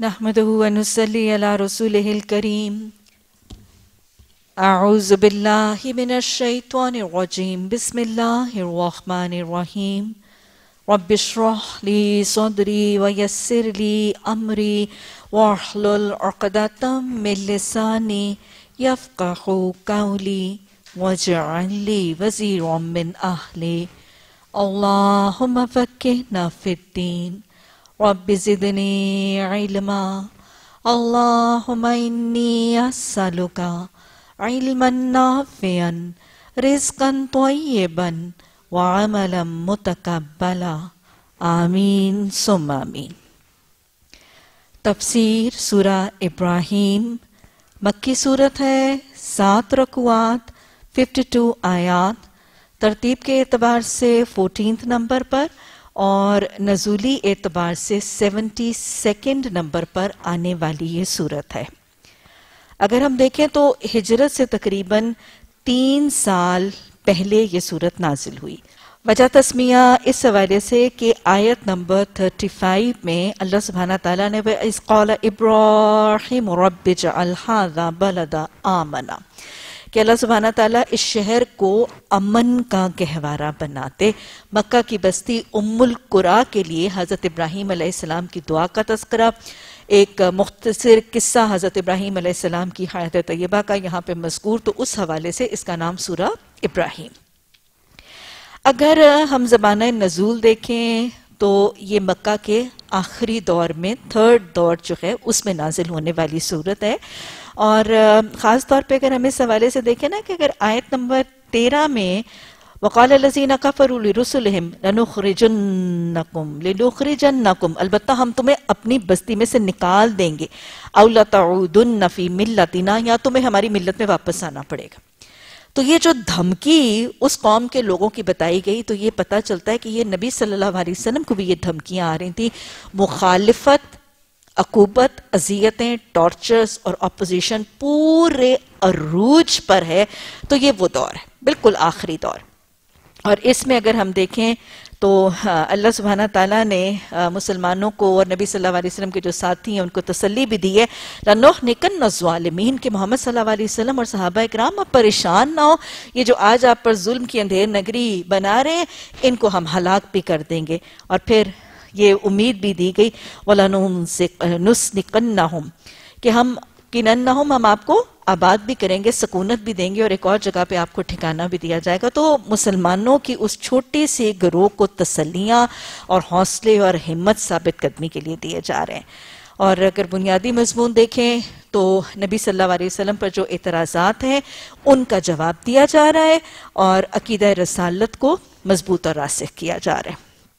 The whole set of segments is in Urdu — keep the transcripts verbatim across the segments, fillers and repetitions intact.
नहमदुहु व नुसल्ली अला रसूलिहिल करीम। अऊज़ु बिल्लाहि मिनश शैतानिर रजीम। बिस्मिल्लाहिर रहमानिर रहीम। रब्बिश्रह ली सदरी व यस्सिर ली अमरी वहलुल उक़दतम मिन लिसानी यफ़क़हू क़ौली वजअल ली वज़ीरम मिन अहली। अल्लाहुम्मा फ़क़्क़िहना फ़िद्दीन रब्बि ज़िदनी इल्मा। अल्लाहुम्मा इन्नी अस्अलुका इल्मन नाफ़िअन रिज़्क़न तय्यिबन व अमलन मुतक़ब्बला। आमीन सुम्मा आमीन। तफसीर सूरह इब्राहीम मक्की सूरत है, सात रकुआत, बावन आयात, तरतीब के एतबार से चौदहवें नंबर पर और नज़ूली एतबार से बहत्तरवें नंबर पर आने वाली ये सूरत है। अगर हम देखें तो हिजरत से तकरीबन तीन साल पहले ये सूरत नाजिल हुई। वजह तस्मिया इस हवाले से कि आयत नंबर पैंतीस में अल्लाह सुब्हाना ताला ने इज़ क़ाला इब्राहीम रब्बि जअल हाज़ा बलदा आमना कि अल्लाह सुब्हाना ताला इस शहर को अमन का गहवारा बनाते। मक्का की बस्ती उम्मुल कुरा के लिए हज़रत इब्राहीम अलैहिस्सलाम की दुआ का तज़किरा, एक मुख्तसर किस्सा हज़रत इब्राहीम अलैहिस्सलाम की हयात तय्यबा का यहाँ पे मज़कूर, तो उस हवाले से इसका नाम सूरह इब्राहीम। अगर हम ज़माना नज़ूल देखें तो ये मक्का के आखिरी दौर में, थर्ड दौर जो है उसमें नाजिल होने वाली सूरत है। और ख़ास तौर पे अगर हम इस हवाले से देखें ना कि अगर आयत नंबर तेरह में वक़ाल लज़ीना कफ़रू लिरुसुलिहिम लनुख़रिजन्नकुम लिनुख़रिजन्नकुम, अलबत्ता हम तुम्हें अपनी बस्ती में से निकाल देंगे, औ लतऊदुन्न फ़ी मिल्लतिना, या तुम्हें हमारी मिल्लत में वापस आना पड़ेगा। तो ये जो धमकी उस कौम के लोगों की बताई गई, तो ये पता चलता है कि ये नबी सल्लल्लाहु अलैहि वसल्लम को भी ये धमकियां आ रही थी। मुखालिफत, अकूबत, अजियतें, टॉर्चर्स और अपोजिशन पूरे अरूज पर है। तो ये वो दौर है, बिल्कुल आखिरी दौर। और इसमें अगर हम देखें तो अल्लाह सुब्हाना ताला ने मुसलमानों को और नबी सल्लल्लाहु अलैहि वसल्लम के जो साथी हैं उनको तसल्ली भी दी है, लनुहलिकन्न ज़ालिमीन, के मोहम्मद सल्लल्लाहु अलैहि वसल्लम और सहाबा इकराम आप परेशान ना हो, ये जो आज आप पर जुल्म की अंधेर नगरी बना रहे हैं इनको हम हलाक भी कर देंगे। और फिर ये उम्मीद भी दी गई वलनुस्निकन्नहुम, कि हम किनन्नहुम, हम आपको आबाद भी करेंगे, सकूनत भी देंगे और एक और जगह पे आपको ठिकाना भी दिया जाएगा। तो मुसलमानों की उस छोटे से गिरोह को तसल्लियां और हौसले और हिम्मत साबित कदमी के लिए दिए जा रहे हैं। और अगर बुनियादी मजमून देखें तो नबी सल्लल्लाहु अलैहि वसल्लम पर जो एतराज़ात हैं उनका जवाब दिया जा रहा है और अकीदा रसालत को मजबूत और रासिख किया जा रहा है।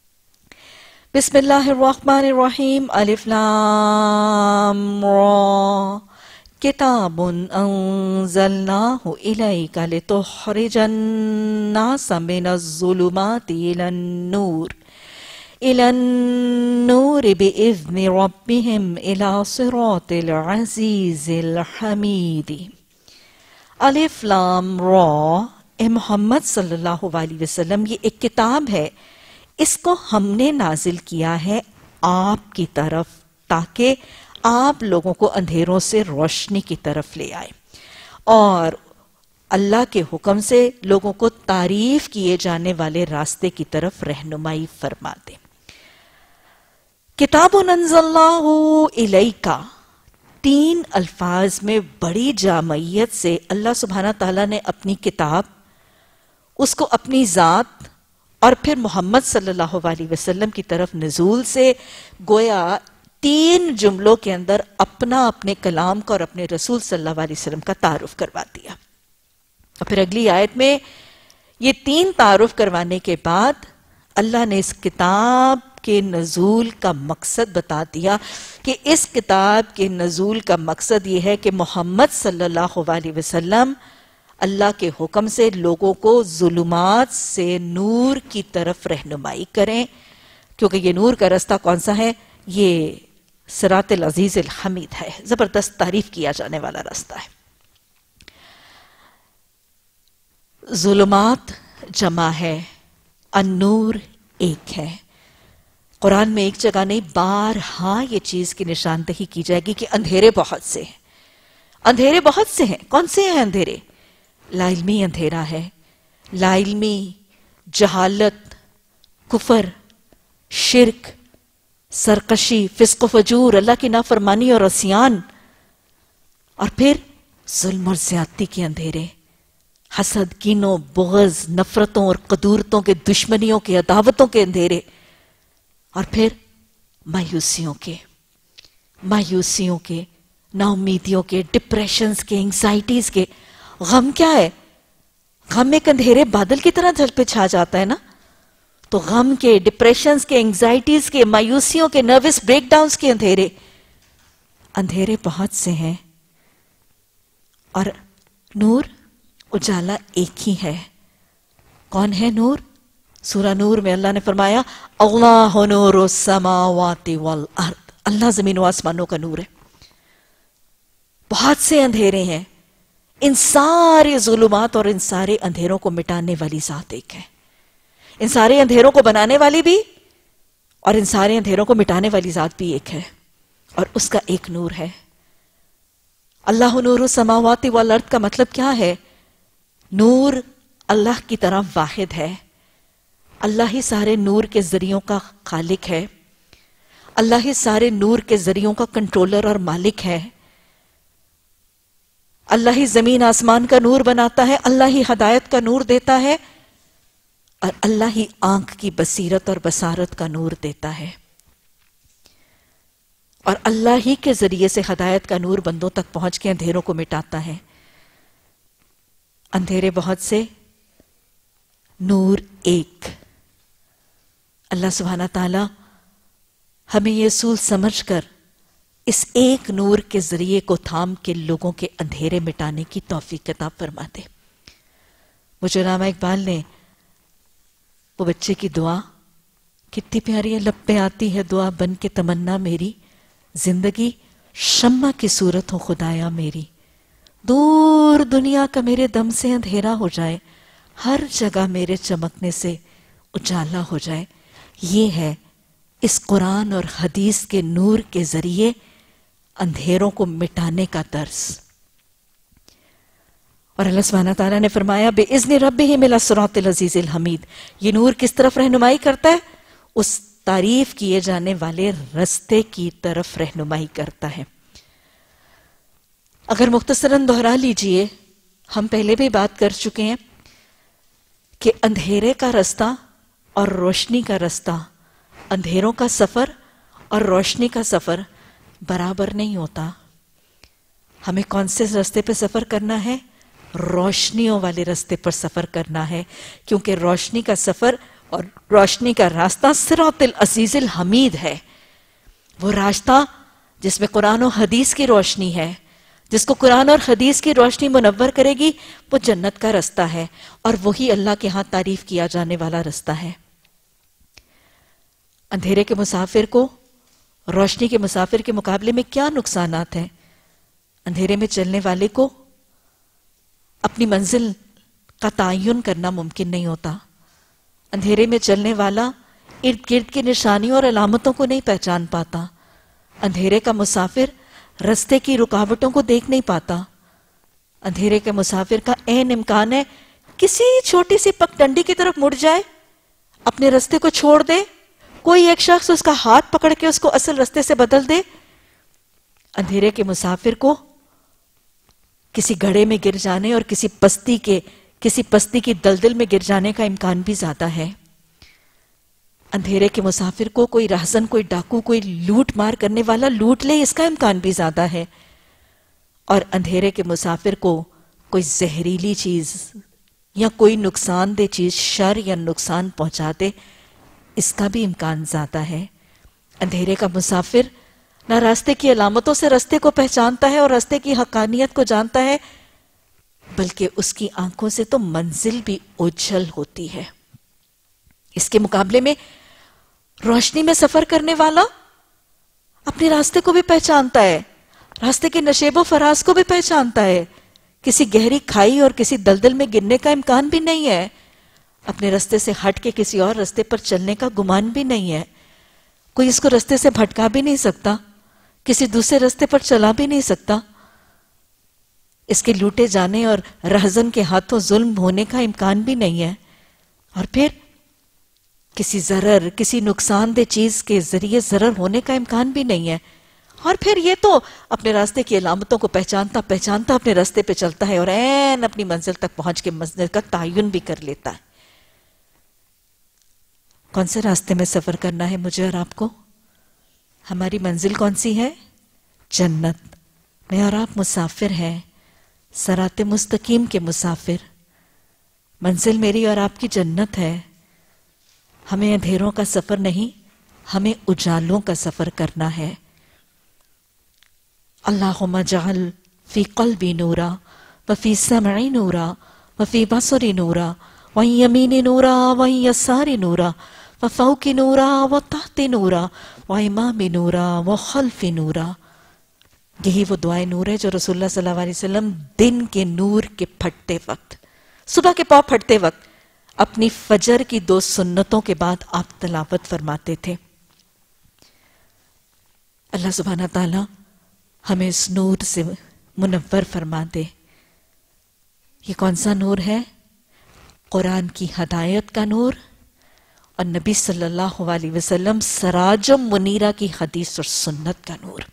बिस्मिल्लाहिर्रहमानिर्रहीम। अलिफ लाम रा किताबुन अंज़लनाहु इलैका लितुख़रिजन्नासा मिनज़्ज़ुलुमाति इलन्नूर इलन्नूर बिइज़्नि रब्बिहिम इला सिरातिल अज़ीज़िल हमीदी। अलिफ लाम रा, ए मोहम्मद सल्लल्लाहु अलैहि वसल्लम, ये एक किताब है, इसको हमने नाजिल किया है आपकी तरफ ताकि आप लोगों को अंधेरों से रोशनी की तरफ ले आए और अल्लाह के हुक्म से लोगों को तारीफ किए जाने वाले रास्ते की तरफ रहनुमाई फरमा दे। किताबुन अंज़लनाहु इलैका, तीन अल्फाज में बड़ी जामयत से अल्लाह सुब्हाना ताला ने अपनी किताब, उसको अपनी जात और फिर मोहम्मद सल्लल्लाहु अलैहि वसल्लम की तरफ नजूल से गोया तीन जुमलों के अंदर अपना, अपने कलाम का और अपने रसूल सल्लल्लाहु अलैहि वसल्लम का तारुफ करवा दिया। और फिर अगली आयत में ये तीन तारुफ करवाने के बाद अल्लाह ने इस किताब के नजूल का मकसद बता दिया कि इस किताब के नजूल का मकसद ये है कि मोहम्मद सल्लल्लाहु अलैहि वसल्लम अल्लाह के हुक्म से लोगों को जुलुमात से नूर की तरफ रहनुमाई करें, क्योंकि ये नूर का रास्ता कौन सा है? ये सिरातिल अजीज़िल हमीद है, जबरदस्त तारीफ किया जाने वाला रास्ता है। जुलुमात जमा है, अन्नूर एक है। قرآن میں ایک جگہ نہیں بارہا یہ چیز کی نشاندہی کی جائے گی کہ اندھیرے بہت سے ہیں، اندھیرے بہت سے ہیں۔ کون سے ہیں اندھیرے؟ لا علمی اندھیرا ہے، لا علمی، جہالت، کفر، شرک، سرکشی، فسق و فجور، اللہ کی نافرمانی اور عصیان، اور پھر ظلم اور زیادتی کے اندھیرے، حسد، کینوں، بغض، نفرتوں اور قدورتوں کے، دشمنیوں کے، عداوتوں کے اندھیرے، اور پھر مایوسیوں کے مایوسیوں کے نا امیدیوں کے، ڈپریشنز کے، انگزائٹیز کے۔ غم کیا ہے؟ غم ایک اندھیرے بادل کی طرح جل پہ چھا جاتا ہے نا۔ تو غم کے، ڈپریشنز کے، انگزائٹیز کے، مایوسیوں کے، نروس بریک ڈاؤنز کے اندھیرے، اندھیرے بہت سے ہیں، اور نور، اجالا ایک ہی ہے۔ کون ہے نور؟ سورہ نور میں اللہ نے فرمایا اللہ نور السماوات والارض، اللہ زمین و آسمانوں کا نور ہے۔ بہت سے اندھیرے ہیں، ان سارے ظلمات اور ان سارے اندھیروں کو مٹانے والی ذات ایک ہے، ان سارے اندھیروں کو بنانے والی بھی اور ان سارے اندھیروں کو مٹانے والی ذات بھی ایک ہے، اور اس کا ایک نور ہے۔ اللہ نور السماوات والارض کا مطلب کیا ہے؟ نور اللہ کی طرح واحد ہے، اللہ ہی سارے نور کے ذریعوں کا خالق ہے، اللہ ہی سارے نور کے ذریعوں کا کنٹرولر اور مالک ہے، اللہ ہی زمین آسمان کا نور بناتا ہے، اللہ ہی ہدایت کا نور دیتا ہے، اور اللہ ہی آنکھ کی بصیرت اور بصارت کا نور دیتا ہے، اور اللہ ہی کے ذریعے سے ہدایت کا نور بندوں تک پہنچ کے اندھیروں کو مٹاتا ہے۔ اندھیرے بہت سے، نور ایک۔ اللہ سبحانہ تعالی ہمیں یہ اصول سمجھ کر اس ایک نور کے ذریعے کو تھام کے لوگوں کے اندھیرے مٹانے کی توفیق عطا فرما دے۔ مجھے علامہ اقبال نے وہ بچے کی دعا کتنی پیاری ہے، لب پہ آتی ہے دعا بن کے تمنا میری، زندگی شمع کی صورت ہو خدایا میری، دور دنیا کا میرے دم سے اندھیرا ہو جائے، ہر جگہ میرے چمکنے سے اجالا ہو جائے۔ یہ ہے اس قرآن اور حدیث کے نور کے ذریعے اندھیروں کو مٹانے کا درس۔ اور اللہ سبحانہ تعالیٰ نے فرمایا بِإِذْنِ رَبِّهِمْ إِلَى الصِّرَاطِ الْعَزِيزِ الْحَمِيدِ، یہ نور کس طرف رہنمائی کرتا ہے؟ اس تعریف کیے جانے والے رستے کی طرف رہنمائی کرتا ہے۔ اگر مختصراً دہرا لیجئے، ہم پہلے بھی بات کر چکے ہیں کہ اندھیرے کا رستہ اور روشنی کا رستہ، اندھیروں کا سفر اور روشنی کا سفر برابر نہیں ہوتا۔ ہمیں کون سے رستے پہ سفر کرنا ہے؟ روشنیوں والے رستے پر سفر کرنا ہے، کیونکہ روشنی کا سفر اور روشنی کا راستہ صراط العزیز الحمید ہے، وہ راستہ جس میں قرآن و حدیث کی روشنی ہے، جس کو قرآن اور حدیث کی روشنی منور کرے گی، وہ جنت کا رستہ ہے، اور وہی اللہ کے ہاں تعریف کیا جانے والا رستہ ہے۔ اندھیرے کے مسافر کو روشنی کے مسافر کے مقابلے میں کیا نقصانات ہیں؟ اندھیرے میں چلنے والے کو اپنی منزل کا تعین کرنا ممکن نہیں ہوتا، اندھیرے میں چلنے والا ارد گرد کی نشانیوں اور علامتوں کو نہیں پہچان پاتا، اندھیرے کا مسافر رستے کی رکاوٹوں کو دیکھ نہیں پاتا، اندھیرے کے مسافر کا عین امکان ہے کسی چھوٹی سی پگڈنڈی کی طرف مڑ جائے، اپنے رستے کو چھوڑ دے، کوئی ایک شخص اس کا ہاتھ پکڑ کے اس کو اصل رستے سے بدل دے۔ اندھیرے کے مسافر کو کسی گڑھے میں گر جانے اور کسی پستی کے کسی پستی کی دلدل میں گر جانے کا امکان بھی زیادہ ہے۔ اندھیرے کے مسافر کو کوئی راہزن، کوئی ڈاکو، کوئی لوٹ مار کرنے والا لوٹ لے، اس کا امکان بھی زیادہ ہے، اور اندھیرے کے مسافر کو کوئی زہریلی چیز یا کوئی نقصان دہ چیز شر یا نقصان پہنچا دے، اس کا بھی امکان زیادہ ہے۔ اندھیرے کا مسافر نہ راستے کی علامتوں سے راستے کو پہچانتا ہے اور راستے کی حقانیت کو جانتا ہے، بلکہ اس کی آنکھوں سے تو منزل بھی اوجھل ہوتی ہے۔ اس کے مقابلے میں روشنی میں سفر کرنے والا اپنے راستے کو بھی پہچانتا ہے، راستے کے نشیب و فراز کو بھی پہچانتا ہے، کسی گہری کھائی اور کسی دلدل میں گرنے کا امکان بھی نہیں ہے، اپنے راستے سے ہٹ کے کسی اور راستے پر چلنے کا گمان بھی نہیں ہے۔ کوئی اس کو رستے سے بھٹکا بھی نہیں سکتا، کسی دوسرے رستے پر چلا بھی نہیں سکتا، اس کے لوٹے جانے اور رہزن کے ہاتھوں ظلم ہونے کا امکان بھی نہیں ہے، اور پھر کسی ضرر، کسی نقصان دہ چیز کے ذریعے ضرر ہونے کا امکان بھی نہیں ہے، اور پھر یہ تو اپنے راستے کی علامتوں کو پہچانتا پہچانتا اپنے راستے پہ چلتا ہے اور عین اپنی منزل تک پہنچ کے منزل کا تعین بھی کر لیتا ہے۔ کون سے راستے میں سفر کرنا ہے مجھے اور آپ کو؟ ہماری منزل کون سی ہے؟ جنت۔ میں اور آپ مسافر ہیں، صراط مستقیم کے مسافر۔ منزل میری اور آپ کی جنت ہے۔ ہمیں اندھیروں کا سفر نہیں، ہمیں اجالوں کا سفر کرنا ہے۔ اللہم اجعل فی قلبی نورا وفی سمعی نورا وفی بصری نورا وعن یمینی نورا وعن یساری نورا وفوق نورا وتحت نورا وامام نورا وخلف نورا۔ یہی وہ دعائیں نور ہے جو رسول اللہ صلی اللہ علیہ وسلم دن کے نور کے پھٹتے وقت، صبح کے پاؤں پھٹتے وقت اپنی فجر کی دو سنتوں کے بعد آپ تلاوت فرماتے تھے۔ اللہ سبحانہ تعالی ہمیں اس نور سے منور فرما دے۔ یہ کون سا نور ہے؟ قرآن کی ہدایت کا نور اور نبی صلی اللہ علیہ وسلم سراج منیرہ کی حدیث اور سنت کا نور۔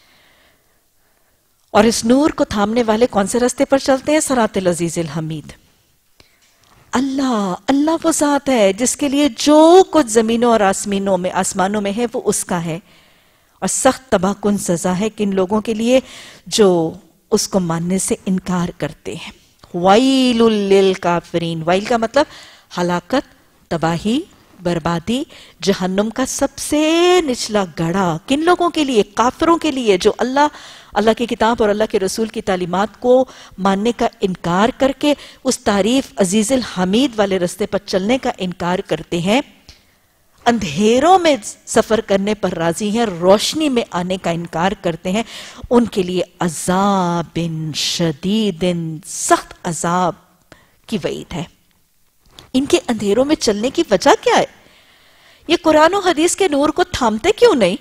اور اس نور کو تھامنے والے کون سے راستے پر چلتے ہیں؟ صراط العزیز الحمید۔ اللہ اللہ وہ ذات ہے جس کے لیے جو کچھ زمینوں اور آسمانوں میں آسمانوں میں ہے وہ اس کا ہے، اور سخت تباہ کن سزا ہے کن لوگوں کے لیے جو اس کو ماننے سے انکار کرتے ہیں۔ وَيْلٌ لِّلْكَافِرِينَ، وائل کا مطلب ہلاکت، تباہی، بربادی، جہنم کا سب سے نچلا گڑھا کن لوگوں کے لیے؟ کافروں کے لیے، جو اللہ اللہ کی کتاب اور اللہ کے رسول کی تعلیمات کو ماننے کا انکار کر کے اس تعریف عزیز الحمید والے رستے پر چلنے کا انکار کرتے ہیں، اندھیروں میں سفر کرنے پر راضی ہیں، روشنی میں آنے کا انکار کرتے ہیں، ان کے لیے عذاب شدید، سخت عذاب کی وعید ہے۔ ان کے اندھیروں میں چلنے کی وجہ کیا ہے؟ یہ قرآن و حدیث کے نور کو تھامتے کیوں نہیں؟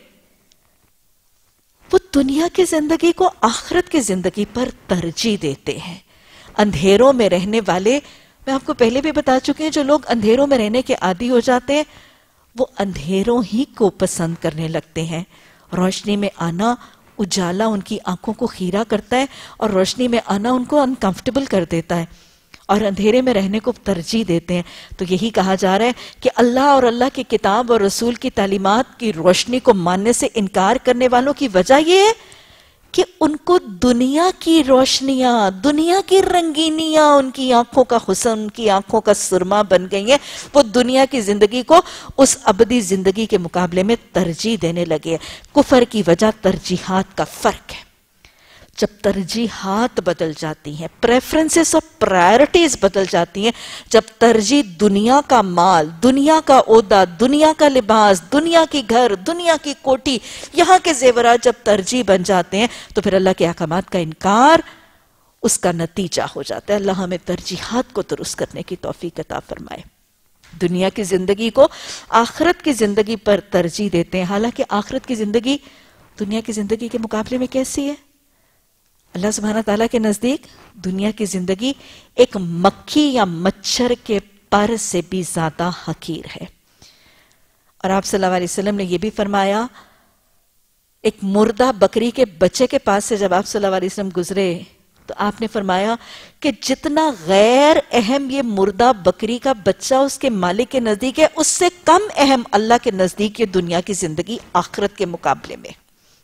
وہ دنیا کی زندگی کو آخرت کی زندگی پر ترجیح دیتے ہیں۔ اندھیروں میں رہنے والے، میں آپ کو پہلے بھی بتا چکے ہیں، جو لوگ اندھیروں میں رہنے کے عادی ہو جاتے ہیں وہ اندھیروں ہی کو پسند کرنے لگتے ہیں۔ روشنی میں آنا، اجالا ان کی آنکھوں کو خیرہ کرتا ہے، اور روشنی میں آنا ان کو انکمفرٹیبل کر دیتا ہے، اور اندھیرے میں رہنے کو ترجیح دیتے ہیں۔ تو یہی کہا جا رہا ہے کہ اللہ اور اللہ کی کتاب اور رسول کی تعلیمات کی روشنی کو ماننے سے انکار کرنے والوں کی وجہ یہ ہے کہ ان کو دنیا کی روشنیاں، دنیا کی رنگینیاں ان کی آنکھوں کا حسن، ان کی آنکھوں کا سرما بن گئی ہیں۔ وہ دنیا کی زندگی کو اس ابدی زندگی کے مقابلے میں ترجیح دینے لگے۔ کفر کی وجہ ترجیحات کا فرق ہے۔ جب ترجیحات بدل جاتی ہیں، پریفرنسز اور پرائرٹیز بدل جاتی ہیں، جب ترجیح دنیا کا مال، دنیا کا عہدہ، دنیا کا لباس، دنیا کی گھر، دنیا کی کوٹھی، یہاں کے زیورات جب ترجیح بن جاتے ہیں تو پھر اللہ کے احکامات کا انکار اس کا نتیجہ ہو جاتا ہے۔ اللہ ہمیں ترجیحات کو درست کرنے کی توفیق عطا فرمائے۔ دنیا کی زندگی کو آخرت کی زندگی پر ترجیح دیتے ہیں، حالانکہ آخرت کی زندگی دنیا کی زندگی کے مقابلے میں کیسی ہے؟ اللہ سبحانہ تعالیٰ کے نزدیک دنیا کی زندگی ایک مکھی یا مچھر کے پر سے بھی زیادہ حقیر ہے۔ اور آپ صلی اللہ علیہ وسلم نے یہ بھی فرمایا، ایک مردہ بکری کے بچے کے پاس سے جب آپ صلی اللہ علیہ وسلم گزرے تو آپ نے فرمایا کہ جتنا غیر اہم یہ مردہ بکری کا بچہ اس کے مالک کے نزدیک ہے، اس سے کم اہم اللہ کے نزدیک یہ دنیا کی زندگی آخرت کے مقابلے میں۔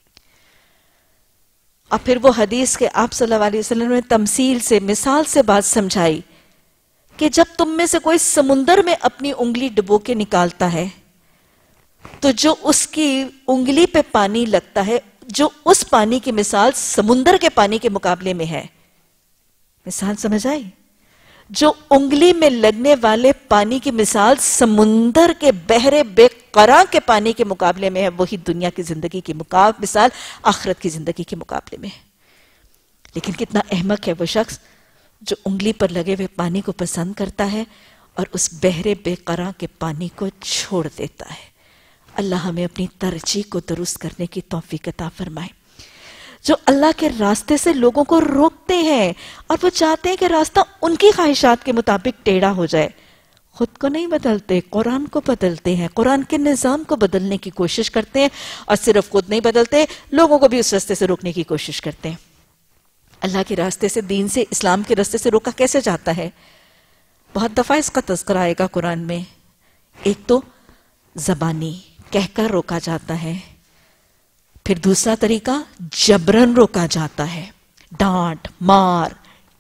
اور پھر وہ حدیث کے آپ صلی اللہ علیہ وسلم نے تمثیل سے، مثال سے بات سمجھائی کہ جب تم میں سے کوئی سمندر میں اپنی انگلی ڈبو کے نکالتا ہے تو جو اس کی انگلی پہ پانی لگتا ہے، جو اس پانی کی مثال سمندر کے پانی کے مقابلے میں ہے۔ مثال سمجھ آئی؟ جو انگلی میں لگنے والے پانی کی مثال سمندر کے بحر بے قرار کے پانی کے مقابلے میں ہے، وہی دنیا کی زندگی کی مثال آخرت کی زندگی کے مقابلے میں ہے۔ لیکن کتنا احمق ہے وہ شخص جو انگلی پر لگے ہوئے پانی کو پسند کرتا ہے اور اس بحر بے قرار کے پانی کو چھوڑ دیتا ہے۔ اللہ ہمیں اپنی ترجیح کو درست کرنے کی توفیق عطا فرمائے۔ جو اللہ کے راستے سے لوگوں کو روکتے ہیں اور وہ چاہتے ہیں کہ راستہ ان کی خواہشات کے مطابق ٹیڑھا ہو جائے، خود کو نہیں بدلتے، قرآن کو بدلتے ہیں، قرآن کے نظام کو بدلنے کی کوشش کرتے ہیں، اور صرف خود نہیں بدلتے، لوگوں کو بھی اس راستے سے روکنے کی کوشش کرتے ہیں۔ اللہ کے راستے سے، دین سے، اسلام کے راستے سے روکا کیسے جاتا ہے؟ بہت دفعہ اس کا تذکرہ آئے گا قرآن میں۔ ایک تو زبانی، کہہ کر روکا جاتا ہے، پھر دوسرا طریقہ جبرن روکا جاتا ہے، ڈانٹ، مار،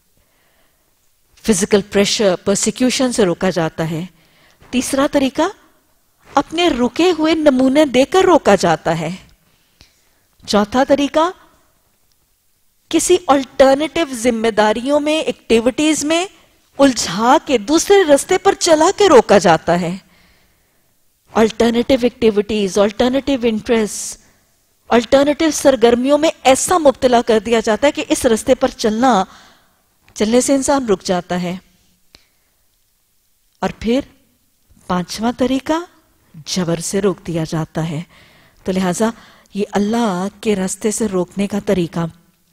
فزیکل پریشر، پرسیکیوشن سے روکا جاتا ہے۔ تیسرا طریقہ اپنے رکے ہوئے نمونے دے کر روکا جاتا ہے۔ چوتھا طریقہ کسی الٹرنیٹیو ذمہ داریوں میں، ایکٹیویٹیز میں الجھا کے دوسرے رستے پر چلا کے روکا جاتا ہے۔ Alternative activities, alternative interest, alternative سرگرمیوں میں ایسا مبتلا کر دیا جاتا ہے کہ اس رستے پر چلنا چلنے سے انسان رک جاتا ہے۔ اور پھر پانچواں طریقہ جبر سے روک دیا جاتا ہے۔ تو لہٰذا یہ اللہ کے راستے سے روکنے کا طریقہ،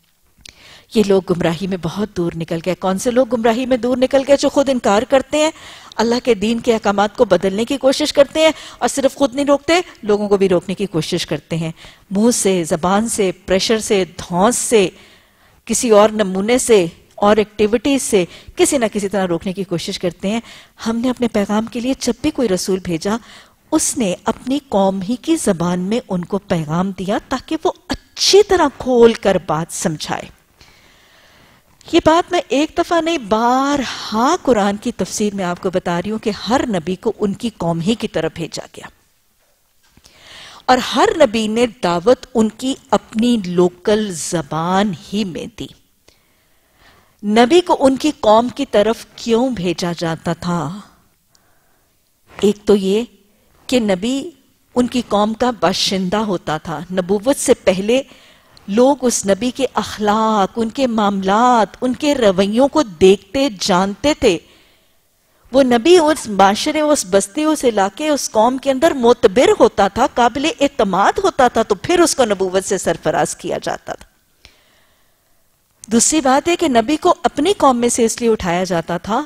یہ لوگ گمراہی میں بہت دور نکل گئے۔ کون سے لوگ گمراہی میں دور نکل گئے؟ جو خود انکار کرتے ہیں، اللہ کے دین کے احکامات کو بدلنے کی کوشش کرتے ہیں، اور صرف خود نہیں روکتے، لوگوں کو بھی روکنے کی کوشش کرتے ہیں، منہ سے، زبان سے، پریشر سے، دھونس سے، کسی اور نمونے سے اور ایکٹیویٹیز سے کسی نہ کسی طرح روکنے کی کوشش کرتے ہیں۔ ہم نے اپنے پیغام کے لیے جب بھی کوئی رسول بھیجا، اس نے اپنی قوم ہی کی زبان میں ان کو پیغام دیا تاکہ وہ اچھی طرح کھول کر بات سمجھائے۔ یہ بات میں ایک دفعہ نہیں، بارہا قرآن کی تفسیر میں آپ کو بتا رہی ہوں کہ ہر نبی کو ان کی قوم ہی کی طرف بھیجا گیا، اور ہر نبی نے دعوت ان کی اپنی لوکل زبان ہی میں دی۔ نبی کو ان کی قوم کی طرف کیوں بھیجا جاتا تھا؟ ایک تو یہ کہ نبی ان کی قوم کا باشندہ ہوتا تھا۔ نبوت سے پہلے لوگ اس نبی کے اخلاق، ان کے معاملات، ان کے رویوں کو دیکھتے جانتے تھے۔ وہ نبی اس معاشرے، اس بستی، اس علاقے، اس قوم کے اندر معتبر ہوتا تھا، قابل اعتماد ہوتا تھا، تو پھر اس کو نبوت سے سرفراز کیا جاتا تھا۔ دوسری بات ہے کہ نبی کو اپنی قوم میں سے اس لیے اٹھایا جاتا تھا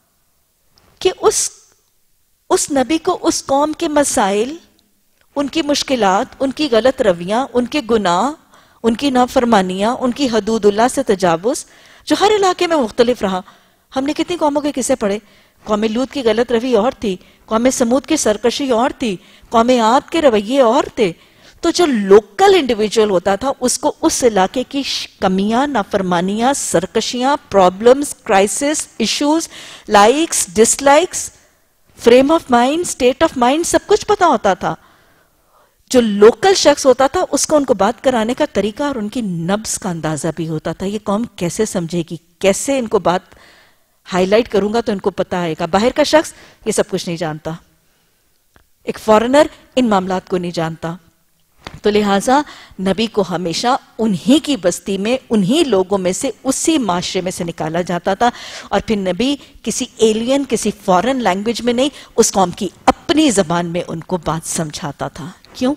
کہ اس اس نبی کو اس قوم کے مسائل، ان کی مشکلات، ان کی غلط رویاں، ان کے گناہ، ان کی نافرمانیاں، ان کی حدود اللہ سے تجاوز، جو ہر علاقے میں مختلف رہا۔ ہم نے کتنی قوموں کے قصے پڑھے۔ قوم لوط کی غلط روی اور تھی، قوم سمود کی سرکشی اور تھی، قوم عاد کے رویے اور تھے۔ تو جو لوکل انڈیویجول ہوتا تھا، اس کو اس علاقے کی کمیاں، نافرمانیاں، سرکشیاں، problems, crisis, issues, likes, dislikes, frame of mind, state of mind, سب کچھ پتا ہوتا تھا۔ جو لوکل شخص ہوتا تھا، اس کو ان کو بات کرانے کا طریقہ اور ان کی نبض کا اندازہ بھی ہوتا تھا۔ یہ قوم کیسے سمجھے گی، کیسے ان کو بات ہائی لائٹ کروں گا تو ان کو پتہ آئے گا۔ باہر کا شخص یہ سب کچھ نہیں جانتا، ایک فارنر ان معاملات کو نہیں جانتا۔ تو لہٰذا نبی کو ہمیشہ انہی کی بستی میں، انہی لوگوں میں سے، اسی معاشرے میں سے نکالا جاتا تھا، اور پھر نبی کسی ایلین، کسی فورن لینگویج میں نہیں، اس قوم کی اپنی زبان میں ان کو بات سمجھاتا تھا۔ کیوں؟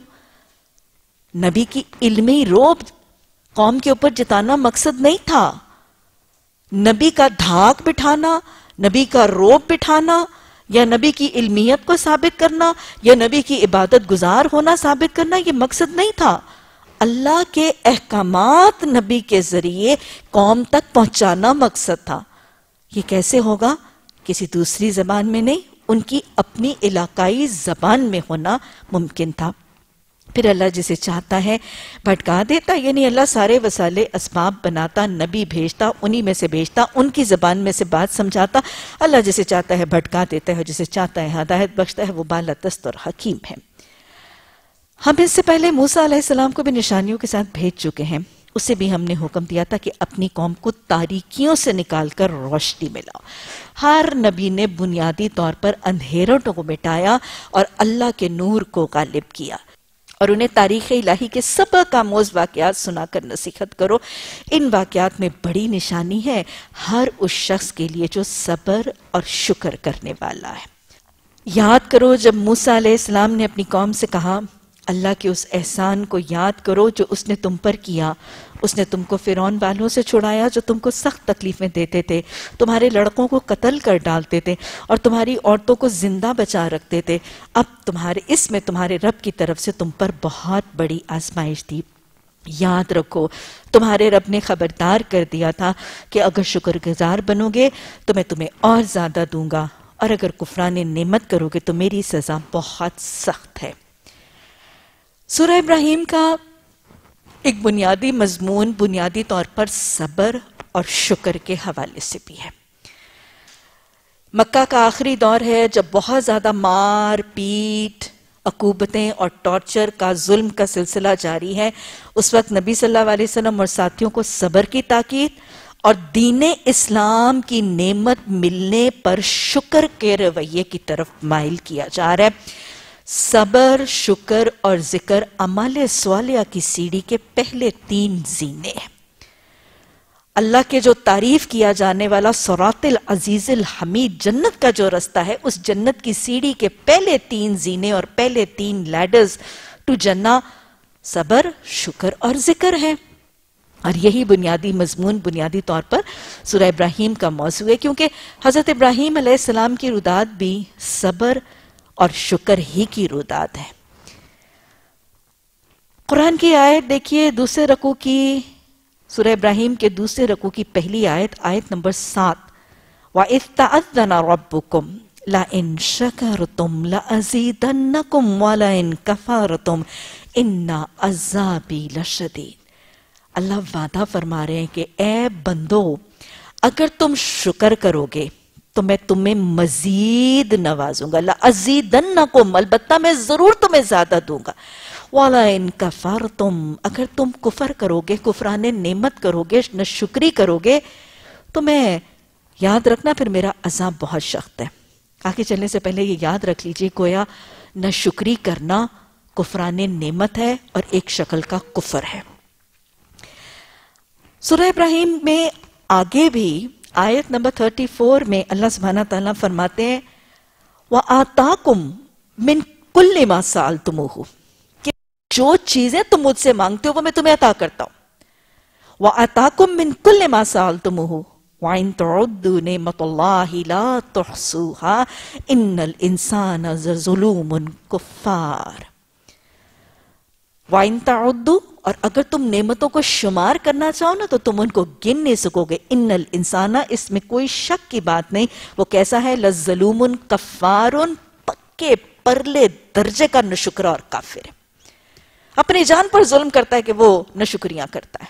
نبی کی علمی روب قوم کے اوپر جتانا مقصد نہیں تھا، نبی کا دھاک بٹھانا، نبی کا روب بٹھانا، یا نبی کی علمیت کو ثابت کرنا، یا نبی کی عبادت گزار ہونا ثابت کرنا، یہ مقصد نہیں تھا۔ اللہ کے احکامات نبی کے ذریعے قوم تک پہنچانا مقصد تھا۔ یہ کیسے ہوگا؟ کسی دوسری زبان میں نہیں، ان کی اپنی علاقائی زبان میں ہونا ممکن تھا۔ پھر اللہ جسے چاہتا ہے بھٹکا دیتا، یعنی اللہ سارے وسائل اسباب بناتا، نبی بھیجتا، انہی میں سے بھیجتا، ان کی زبان میں سے بات سمجھاتا۔ اللہ جسے چاہتا ہے بھٹکا دیتا ہے، جسے چاہتا ہے ہدایت بخشتا ہے، وہ بالا دست اور حکیم ہے۔ ہم اس سے پہلے موسیٰ علیہ السلام کو بھی نشانیوں کے ساتھ بھیج چکے ہیں۔ اسے بھی ہم نے حکم دیا تھا کہ اپنی قوم کو تاریکیوں سے نکال کر روشنی میں لاؤ۔ ہر نبی نے بنیادی طور پر اندھیروں کو مٹایا اور اللہ کے نور کو غالب کیا، اور انہیں تاریخ الہی کے سبق آموز واقعات سنا کر نصیحت کرو۔ ان واقعات میں بڑی نشانی ہے ہر اس شخص کے لیے جو صبر اور شکر کرنے والا ہے۔ یاد کرو جب موسیٰ علیہ السلام نے اپنی قوم سے کہا اللہ کے اس احسان کو یاد کرو جو اس نے تم پر کیا. اس نے تم کو فرعون والوں سے چھڑایا جو تم کو سخت تکلیفیں دیتے تھے, تمہارے لڑکوں کو قتل کر ڈالتے تھے اور تمہاری عورتوں کو زندہ بچا رکھتے تھے. اب تمہارے اس میں تمہارے رب کی طرف سے تم پر بہت بڑی آزمائش تھی. یاد رکھو تمہارے رب نے خبردار کر دیا تھا کہ اگر شکر گزار بنو گے تو میں تمہیں اور زیادہ دوں گا, اور اگر کفران نعمت کرو گے تو میری سزا بہت سخت ہے. سورہ ابراہیم کا ایک بنیادی مضمون بنیادی طور پر صبر اور شکر کے حوالے سے بھی ہے. مکہ کا آخری دور ہے جب بہت زیادہ مار پیٹ, عقوبتیں اور ٹارچر کا, ظلم کا سلسلہ جاری ہے. اس وقت نبی صلی اللہ علیہ وسلم اور ساتھیوں کو صبر کی تاکید اور دین اسلام کی نعمت ملنے پر شکر کے رویے کی طرف مائل کیا جا رہا ہے. صبر, شکر اور ذکر اعمال صالحہ کی سیڑھی کے پہلے تین زینے ہیں. اللہ کے جو تعریف کیا جانے والا صراط العزیز الحمید جنت کا جو رستہ ہے, اس جنت کی سیڑھی کے پہلے تین زینے اور پہلے تین لیڈرز ٹو جنہ صبر, شکر اور ذکر ہے. اور یہی بنیادی مضمون بنیادی طور پر سورہ ابراہیم کا موضوع ہے, کیونکہ حضرت ابراہیم علیہ السلام کی روداد بھی صبر اور شکر ہی کی روداد ہے. قرآن کی آیت دیکھیے دوسرے رکوع کی, سورہ ابراہیم کے دوسرے رکوع کی پہلی آیت, آیت نمبر سات. وَإِذْ تَأَذَّنَ رَبُّكُمْ لَإِن شَكَرْتُمْ لَأَزِيدَنَّكُمْ وَلَإِن كَفَرْتُمْ إِنَّ عَذَابِي لَشَدِيدٌ. اللہ وعدہ فرما رہے ہیں کہ اے بندو اگر تم شکر کرو گے تو میں تمہیں مزید نوازوں گا. لَأَزِيدَنَّكُمْ, البتہ میں ضرور تمہیں زیادہ دوں گا. وَلَئِن كَفَرْتُمْ, اگر تم کفر کرو گے, کفران نعمت کرو گے, ناشکری کرو گے تو میں, یاد رکھنا پھر میرا عذاب بہت سخت ہے. آگے چلنے سے پہلے یہ یاد رکھ لیجئے گویا ناشکری کرنا کفران نعمت ہے اور ایک شکل کا کفر ہے. سورہ ابراہیم میں آگے بھی آیت نمبر چوتیس میں اللہ سبحانہ تعالیٰ فرماتے ہیں وَآتَاكُمْ مِن كُلِّ مَا سَأَلْتُمُوهُ, کہ جو چیزیں تم مجھ سے مانگتے ہو وہ میں تمہیں عطا کرتا ہوں. وَآتَاكُمْ مِن كُلِّ مَا سَأَلْتُمُوهُ وَإِن تَعُدُّوا نِعْمَةَ اللَّهِ لَا تُحْصُوهَا إِنَّ الْإِنسَانَ لَظَلُومٌ كَفَّارٌ. وَإِن تَعُدُّوا, اور اگر تم نعمتوں کو شمار کرنا چاہو نا تو تم ان کو گن نہیں سکو گے. ان الانسان, اس میں کوئی شک کی بات نہیں, وہ کیسا ہے؟ لظلوم کفار, پکے پرلے درجے کا ناشکرا اور کافر ہے. اپنی جان پر ظلم کرتا ہے کہ وہ ناشکریاں کرتا ہے.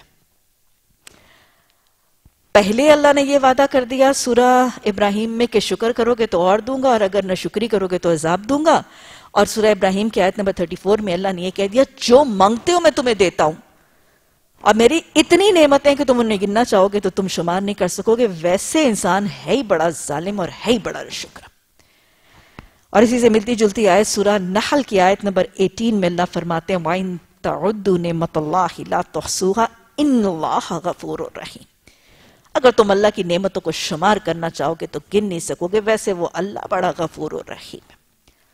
پہلے اللہ نے یہ وعدہ کر دیا سورہ ابراہیم میں کہ شکر کرو گے تو اور دوں گا, اور اگر ناشکری کرو گے تو عذاب دوں گا. اور سورہ ابراہیم کی آیت نمبر چوتیس میں اللہ نے یہ کہہ دیا جو مانگتے ہو میں تمہیں دیتا ہوں, اور میری اتنی نعمتیں کہ تم انہیں گننا چاہو گے تو تم شمار نہیں کر سکو گے. ویسے انسان ہے ہی بڑا ظالم اور ہے ہی بڑا ناشکرا. اور اسی سے ملتی جلتی آیت سورہ نحل کی آیت نمبر اٹھارہ میں اللہ فرماتے ہیں وَإِن تَعُدُّوا نِعْمَةَ اللَّهِ لَا تُحْصُوهَا إِنَّ اللَّهَ غَفُورٌ رَحِيمٌ. اگر تم اللہ کی نعمتوں کو شمار کرنا چاہو گے تو گن نہیں سکو گے, ویسے وہ اللہ بڑا غفور و رحیم ہے.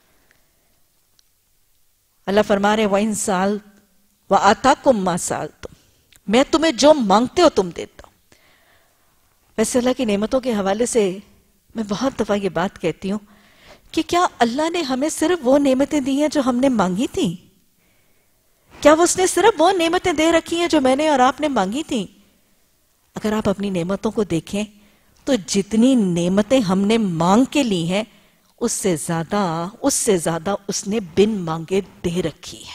اللہ فرما رہے وَإِن سَأَلْ وَآتَاكُمْ مَا سَأَلْتُمْ, میں تمہیں جو مانگتے ہو تم دیتا ہوں. ویسے اللہ کی نعمتوں کے حوالے سے میں بہت دفعہ یہ بات کہتی ہوں کہ کیا اللہ نے ہمیں صرف وہ نعمتیں دی ہیں جو ہم نے مانگی تھیں؟ کیا وہ اس نے صرف وہ نعمتیں دے رکھی ہیں جو میں نے اور آپ نے مانگی تھیں؟ اگر آپ اپنی نعمتوں کو دیکھیں تو جتنی نعمتیں ہم نے مانگ کے لی ہیں اس سے زیادہ اس سے زیادہ اس نے بن مانگے دے رکھی ہے.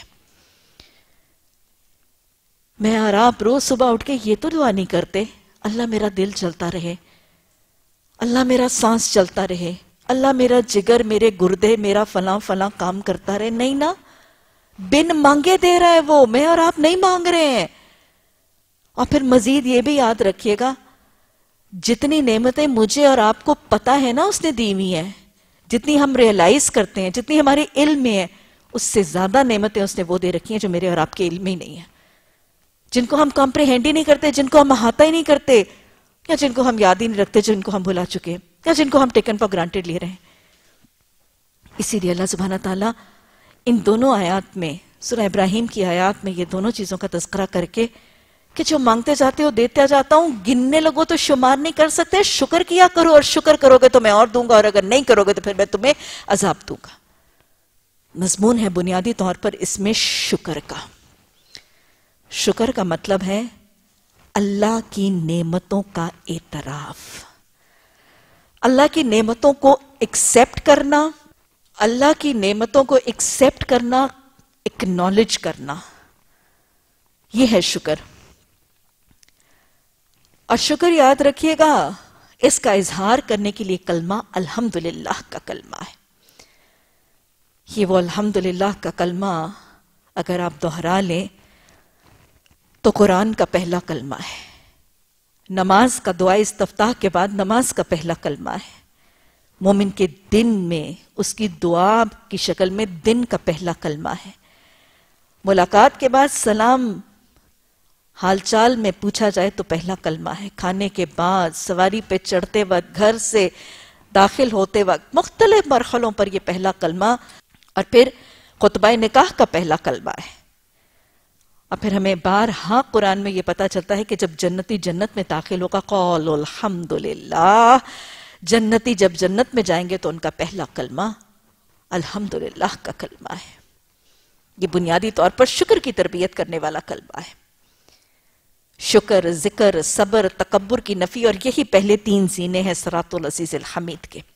میں اور آپ روز صبح اٹھ کے یہ تو دعا نہیں کرتے اللہ میرا دل چلتا رہے, اللہ میرا سانس چلتا رہے, اللہ میرا جگر, میرے گردے, میرا فلاں فلاں کام کرتا رہے. نہیں نا, بن مانگے دے رہا ہے وہ, میں اور آپ نہیں مانگ رہے ہیں. اور پھر مزید یہ بھی یاد رکھیے گا جتنی نعمتیں مجھے اور آپ کو پتا ہے نا اس نے دی ہوئی ہیں, جتنی ہم ریئلائز کرتے ہیں, جتنی ہمارے علم میں ہے, اس سے زیادہ نعمتیں اس نے وہ دے رکھی ہیں جو میرے اور آپ کے علم میں ہی نہیں ہیں, جن کو ہم کمپریہینڈ ہی نہیں کرتے, جن کو ہم احاطہ ہی نہیں کرتے, یا جن کو ہم یاد ہی نہیں رکھتے, جن کو ہم بھلا چکے, یا جن کو ہم ٹیکن فار گرانٹیڈ لے رہے ہیں. اسی لیے اللہ سبحانہ تعالیٰ ان دونوں آیات میں، سورہ ابراہیم کی آیات میں یہ دونوں چیزوں کا تذکرہ کر کے کہ جو مانگتے جاتے ہو دیتا جاتا ہوں، گننے لگو تو شمار نہیں کر سکتے، شکر کیا کرو، اور شکر کرو گے تو میں اور دوں گا، اور اگر نہیں کرو گے تو پھر میں تمہیں عذاب دوں گا۔ مضمون ہے بنیادی طور پر اس میں شکر کا۔ شکر کا مطلب ہے اللہ کی نعمتوں کا اعتراف، اللہ کی نعمتوں کو ایکسپٹ کرنا، اللہ کی نعمتوں کو ایکسپٹ کرنا، اکنالج کرنا، یہ ہے شکر۔ اور شکر یاد رکھیے گا، اس کا اظہار کرنے کے لیے کلمہ الحمدللہ کا کلمہ ہے۔ یہ وہ الحمدللہ کا کلمہ اگر آپ دہرا لیں تو قرآن کا پہلا کلمہ ہے، نماز کا دعا استفتاح کے بعد نماز کا پہلا کلمہ ہے، مومن کے دن میں اس کی دعا کی شکل میں دن کا پہلا کلمہ ہے، ملاقات کے بعد سلام حال چال میں پوچھا جائے تو پہلا کلمہ ہے، کھانے کے بعد، سواری پہ چڑھتے وقت، گھر سے داخل ہوتے وقت، مختلف مرحلوں پر یہ پہلا کلمہ، اور پھر خطبہ نکاح کا پہلا کلمہ ہے۔ اور پھر ہمیں بارہا قرآن میں یہ پتا چلتا ہے کہ جب جنتی جنت میں داخل ہوگا قول الحمدللہ، جنتی جب جنت میں جائیں گے تو ان کا پہلا کلمہ الحمدللہ کا کلمہ ہے۔ یہ بنیادی طور پر شکر کی تربیت کرنے والا کلمہ ہے۔ شکر، ذکر، صبر، تکبر کی نفی، اور یہی پہلے تین زینے ہیں صراط العزیز الحمید کے۔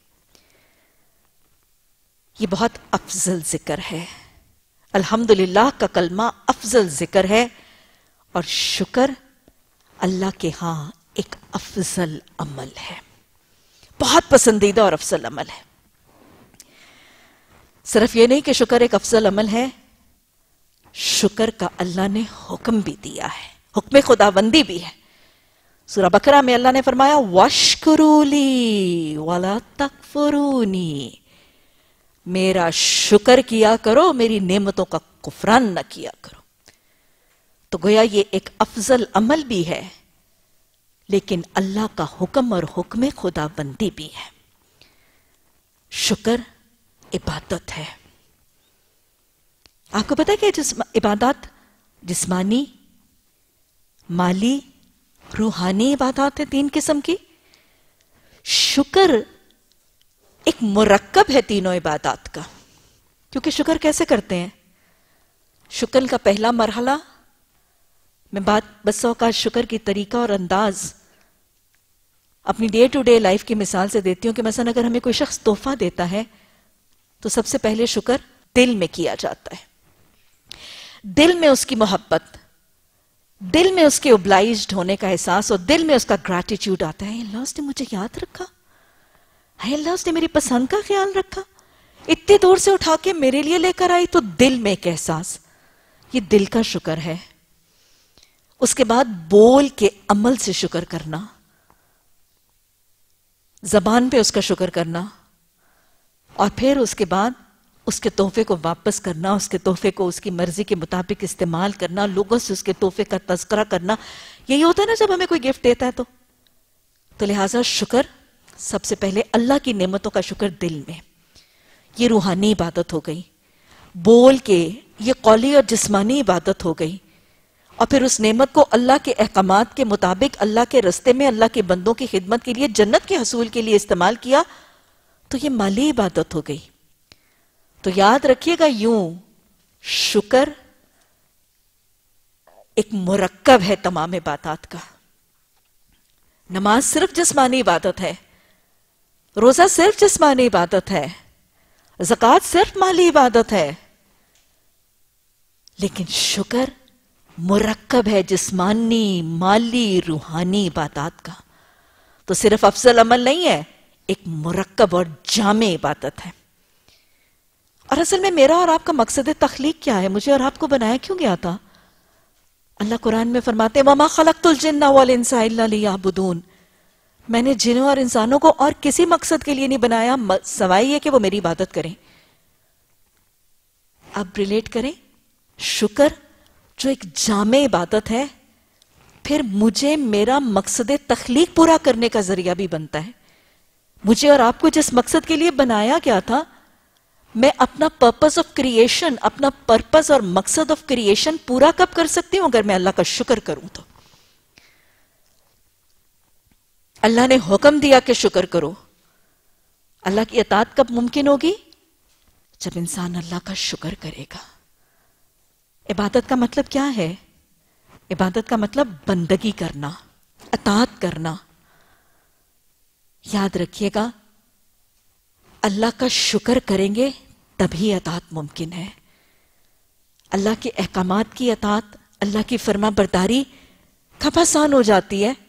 یہ بہت افضل ذکر ہے، الحمدللہ کا کلمہ افضل ذکر ہے، اور شکر اللہ کے ہاں ایک افضل عمل ہے، بہت پسندیدہ اور افضل عمل ہے۔ صرف یہ نہیں کہ شکر ایک افضل عمل ہے، شکر کا اللہ نے حکم بھی دیا ہے، حکم خداوندی بھی ہے۔ سورہ بقرہ میں اللہ نے فرمایا وَاشْكُرُوا لِي وَلَا تَكْفُرُونِي، میرا شکر کیا کرو، میری نعمتوں کا کفران نہ کیا کرو۔ تو گویا یہ ایک افضل عمل بھی ہے، لیکن اللہ کا حکم اور حکم خداوندی بھی ہے۔ شکر عبادت ہے۔ آپ کو پتا ہے کہ جسم عبادات جسمانی، مالی، روحانی عبادات ہیں، تین قسم کی۔ شکر ایک مرکب ہے تینوں عبادات کا، کیونکہ شکر کیسے کرتے ہیں؟ شکر کا پہلا مرحلہ، میں بات بس اوقات شکر کی طریقہ اور انداز اپنی ڈے ٹو ڈے لائف کی مثال سے دیتی ہوں کہ مثلا اگر ہمیں کوئی شخص تحفہ دیتا ہے تو سب سے پہلے شکر دل میں کیا جاتا ہے، دل میں اس کی محبت، دل میں اس کے اوبلائزڈ ہونے کا احساس، اور دل میں اس کا گریٹیٹیوڈ آتا ہے، اللہ اس نے مجھے یاد رکھا، ہے اللہ اس نے میری پسند کا خیال رکھا، اتنی دور سے اٹھا کے میرے لیے لے کر آئی، تو دل میں ایک احساس، یہ دل کا شکر ہے۔ اس کے بعد بول کے عمل سے شکر کرنا، زبان پہ اس کا شکر کرنا، اور پھر اس کے بعد اس کے تحفے کو واپس کرنا، اس کے تحفے کو اس کی مرضی کے مطابق استعمال کرنا، لوگوں سے اس کے تحفے کا تذکرہ کرنا۔ یہی ہوتا ہے نا جب ہمیں کوئی گفٹ دیتا ہے تو تو لہٰذا شکر سب سے پہلے اللہ کی نعمتوں کا شکر دل میں، یہ روحانی عبادت ہو گئی، بول کے یہ قولی اور جسمانی عبادت ہو گئی، اور پھر اس نعمت کو اللہ کے احکامات کے مطابق اللہ کے رستے میں اللہ کے بندوں کی خدمت کے لیے، جنت کے حصول کے لیے استعمال کیا، تو یہ مالی عبادت ہو گئی۔ تو یاد رکھیے گا یوں شکر ایک مرکب ہے تمام عبادات کا۔ نماز صرف جسمانی عبادت ہے، روزہ صرف جسمانی عبادت ہے، زکوٰۃ صرف مالی عبادت ہے، لیکن شکر مرکب ہے جسمانی، مالی، روحانی عبادات کا۔ تو صرف افضل عمل نہیں ہے، ایک مرکب اور جامع عبادت ہے۔ اور اصل میں میرا اور آپ کا مقصد تخلیق کیا ہے؟ مجھے اور آپ کو بنایا کیوں گیا تھا؟ اللہ قرآن میں فرماتے ہیں وَمَا خَلَقْتُ الْجِنَّ وَالْإِنسَ إِلَّا لِيَعْبُدُونَ، میں نے جنوں اور انسانوں کو اور کسی مقصد کے لیے نہیں بنایا سوائے یہ کہ وہ میری عبادت کریں۔ اب ریلیٹ کریں، شکر جو ایک جامع عبادت ہے، پھر مجھے میرا مقصد تخلیق پورا کرنے کا ذریعہ بھی بنتا ہے۔ مجھے اور آپ کو جس مقصد کے لیے بنایا گیا تھا، میں اپنا پرپس آف کریشن، اپنا پرپس اور مقصد آف کریشن پورا کب کر سکتی ہوں؟ اگر میں اللہ کا شکر کروں تو۔ اللہ نے حکم دیا کہ شکر کرو، اللہ کی اطاعت کب ممکن ہوگی؟ جب انسان اللہ کا شکر کرے گا۔ عبادت کا مطلب کیا ہے؟ عبادت کا مطلب بندگی کرنا، اطاعت کرنا۔ یاد رکھیے گا، اللہ کا شکر کریں گے تبھی اطاعت ممکن ہے۔ اللہ کے احکامات کی اطاعت، اللہ کی فرما برداری کب آسان ہو جاتی ہے؟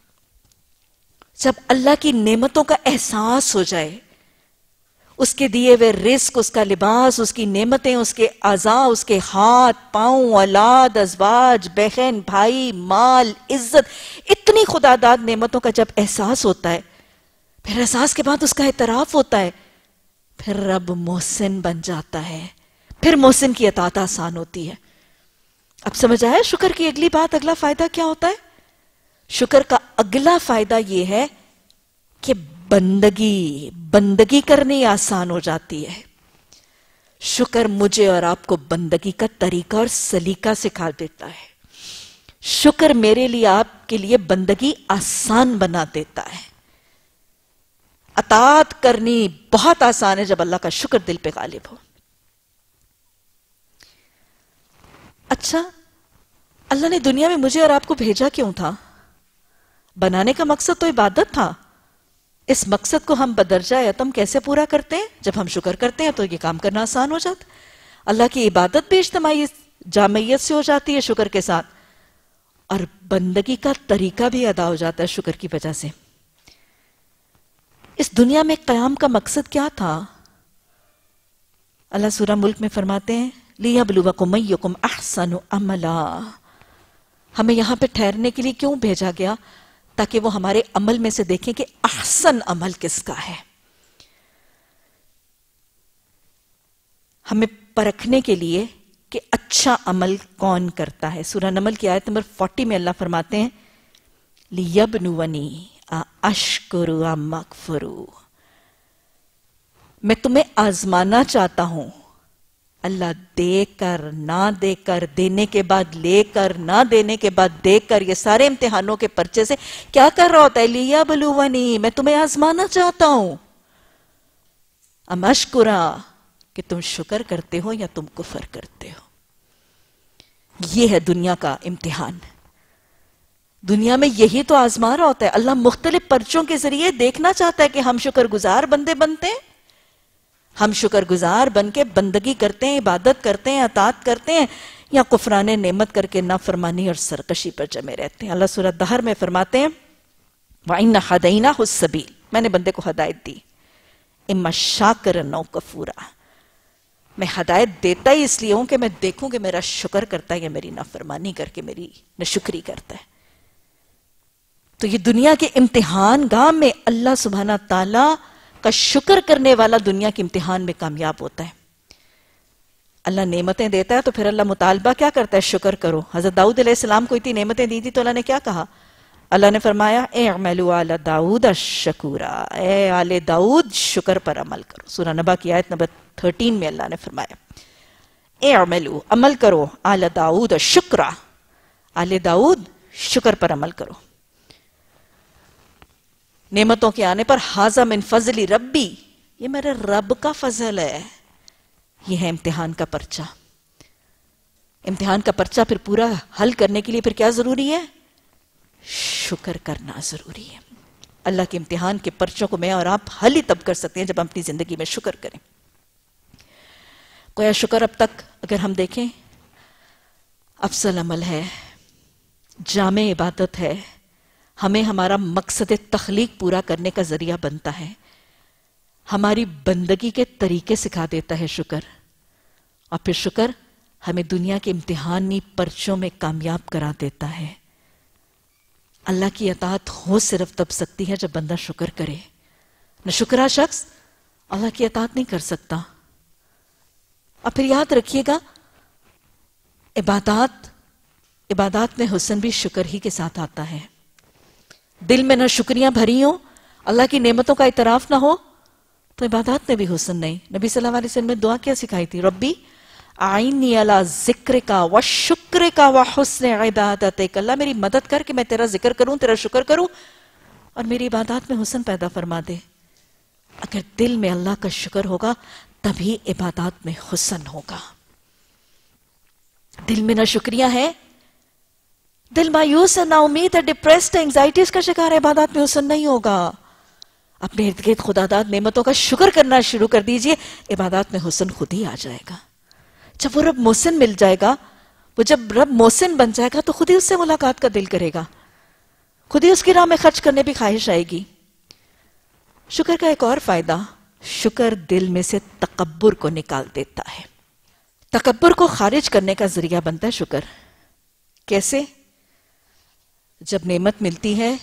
جب اللہ کی نعمتوں کا احساس ہو جائے، اس کے دیے ہوئے رزق، اس کا لباس، اس کی نعمتیں، اس کے اعضاء، اس کے ہاتھ پاؤں، اولاد، ازواج، بہن بھائی، مال، عزت، اتنی خدا داد نعمتوں کا جب احساس ہوتا ہے، پھر احساس کے بعد اس کا اعتراف ہوتا ہے، پھر رب محسن بن جاتا ہے، پھر محسن کی اطاعت آسان ہوتی ہے۔ اب سمجھ آیا شکر کی اگلی بات، اگلا فائدہ کیا ہوتا ہے؟ شکر کا اگلا فائدہ یہ ہے کہ بندگی بندگی کرنی آسان ہو جاتی ہے۔ شکر مجھے اور آپ کو بندگی کا طریقہ اور سلیقہ سکھا دیتا ہے۔ شکر میرے لیے، آپ کے لیے بندگی آسان بنا دیتا ہے۔ اطاعت کرنی بہت آسان ہے جب اللہ کا شکر دل پہ غالب ہو۔ اچھا، اللہ نے دنیا میں مجھے اور آپ کو بھیجا کیوں تھا؟ بنانے کا مقصد تو عبادت تھا۔ اس مقصد کو ہم بدرجہ اتم کیسے پورا کرتے ہیں؟ جب ہم شکر کرتے ہیں تو یہ کام کرنا آسان ہو جاتا ہے۔ اللہ کی عبادت بھی اجتماعی جامعیت سے ہو جاتی ہے شکر کے ساتھ، اور بندگی کا طریقہ بھی ادا ہو جاتا ہے شکر کی وجہ سے۔ اس دنیا میں قیام کا مقصد کیا تھا؟ اللہ سورہ ملک میں فرماتے ہیں لِيَبْلُوَكُمْ أَيُّكُمْ أَحْسَنُ عَمَلًا۔ ہمیں یہاں پہ ٹھہرنے کے لیے کیوں بھیجا گیا؟ تاکہ وہ ہمارے عمل میں سے دیکھیں کہ احسن عمل کس کا ہے۔ ہمیں پرکھنے کے لیے کہ اچھا عمل کون کرتا ہے۔ سورہ نمل کی آیت نمبر چالیس میں اللہ فرماتے ہیں لِيَبْلُوَنِي أَأَشْكُرُ أَمْ أَكْفُرُ۔ میں تمہیں آزمانا چاہتا ہوں۔ اللہ دے کر، نہ دے کر، دینے کے بعد لے کر، نہ دینے کے بعد دے کر، یہ سارے امتحانوں کے پرچے سے کیا کر رہا ہوتا ہے؟ لِيَبْلُوَنِي، میں تمہیں آزمانا چاہتا ہوں۔ ام اشکرا، کہ تم شکر کرتے ہو یا تم کفر کرتے ہو۔ یہ ہے دنیا کا امتحان۔ دنیا میں یہی تو آزما رہا ہوتا ہے۔ اللہ مختلف پرچوں کے ذریعے دیکھنا چاہتا ہے کہ ہم شکر گزار بندے بنتے ہیں، ہم شکر گزار بن کے بندگی کرتے ہیں، عبادت کرتے ہیں، اطاعت کرتے ہیں، یا کفران نعمت کر کے نافرمانی اور سرکشی پر جمے رہتے ہیں۔ اللہ سورہ دہر میں فرماتے ہیں وَإِنَّ هَدَيْنَاهُ السَّبِيلَ، میں نے بندے کو ہدایت دی، اِمَّا شَاكِرًا أَوْ كَفُورًا، میں ہدایت دیتا ہی اس لیے ہوں کہ میں دیکھوں کہ میرا شکر کرتا ہے یا میری نافرمانی کر کے میری ناشکری کرتا ہے۔ تو یہ دنیا کے امتحان گاہ میں اللہ سبحانہ تعالیٰ کا شکر کرنے والا دنیا کے امتحان میں کامیاب ہوتا ہے۔ اللہ نعمتیں دیتا ہے تو پھر اللہ مطالبہ کیا کرتا ہے؟ شکر کرو۔ حضرت داؤد علیہ السلام کو اتنی نعمتیں دی تھی تو اللہ نے کیا کہا؟ اللہ نے فرمایا اعملوا آل داؤد شکورا، اے آل داؤد شکر پر عمل کرو۔ سورہ نبا کی آیت نمبر تھرٹین میں اللہ نے فرمایا اعملوا، عمل کرو، آل داؤد شکرا، آل داؤد شکر پر عمل کرو۔ نعمتوں کے آنے پر ھذا من فضل ربی، یہ میرے رب کا فضل ہے۔ یہ ہے امتحان کا پرچہ۔ امتحان کا پرچہ پھر پورا حل کرنے کے لیے پھر کیا ضروری ہے؟ شکر کرنا ضروری ہے۔ اللہ کے امتحان کے پرچوں کو میں اور آپ حل ہی تب کر سکتے ہیں جب ہم اپنی زندگی میں شکر کریں۔ گویا شکر اب تک اگر ہم دیکھیں افضل عمل ہے، جامع عبادت ہے، ہمیں ہمارا مقصد تخلیق پورا کرنے کا ذریعہ بنتا ہے، ہماری بندگی کے طریقے سکھا دیتا ہے شکر، اور پھر شکر ہمیں دنیا کے امتحانی پرچوں میں کامیاب کرا دیتا ہے۔ اللہ کی اطاعت ہو صرف تب سکتی ہے جب بندہ شکر کرے۔ نہ شکرا شخص اللہ کی اطاعت نہیں کر سکتا۔ اور پھر یاد رکھیے گا عبادات عبادات میں حسن بھی شکر ہی کے ساتھ آتا ہے۔ دل میں نہ شکریاں بھری ہوں، اللہ کی نعمتوں کا اعتراف نہ ہو، تو عبادات میں بھی حسن نہیں. نبی صلی اللہ علیہ وسلم نے دعا کیا سکھائی تھی؟ ربی آئینی علی ذکرک و شکرک و حسن عبادتک. اللہ میری مدد کر کہ میں تیرا ذکر کروں، تیرا شکر کروں اور میری عبادات میں حسن پیدا فرما دے. اگر دل میں اللہ کا شکر ہوگا تبھی عبادات میں حسن ہوگا. دل میں نہ شکریہ ہے، دل مایوس ہے، نا امید ہے، ڈپریسڈ ہے، انگزائٹیز کا شکار ہے، عبادات میں حسن نہیں ہوگا. اپنے ارد گرد خدا داد نعمتوں کا شکر کرنا شروع کر دیجئے، عبادات میں حسن خود ہی آ جائے گا. جب وہ رب محسن مل جائے گا، وہ جب رب محسن بن جائے گا تو خود ہی اس سے ملاقات کا دل کرے گا، خود ہی اس کی راہ میں خرچ کرنے بھی خواہش آئے گی. شکر کا ایک اور فائدہ، شکر دل میں سے تکبر کو نکال دیتا ہے. تکبر کو خارج کرنے کا ذریعہ بنتا ہے شکر. کیسے؟ جب نعمت ملتی ہے،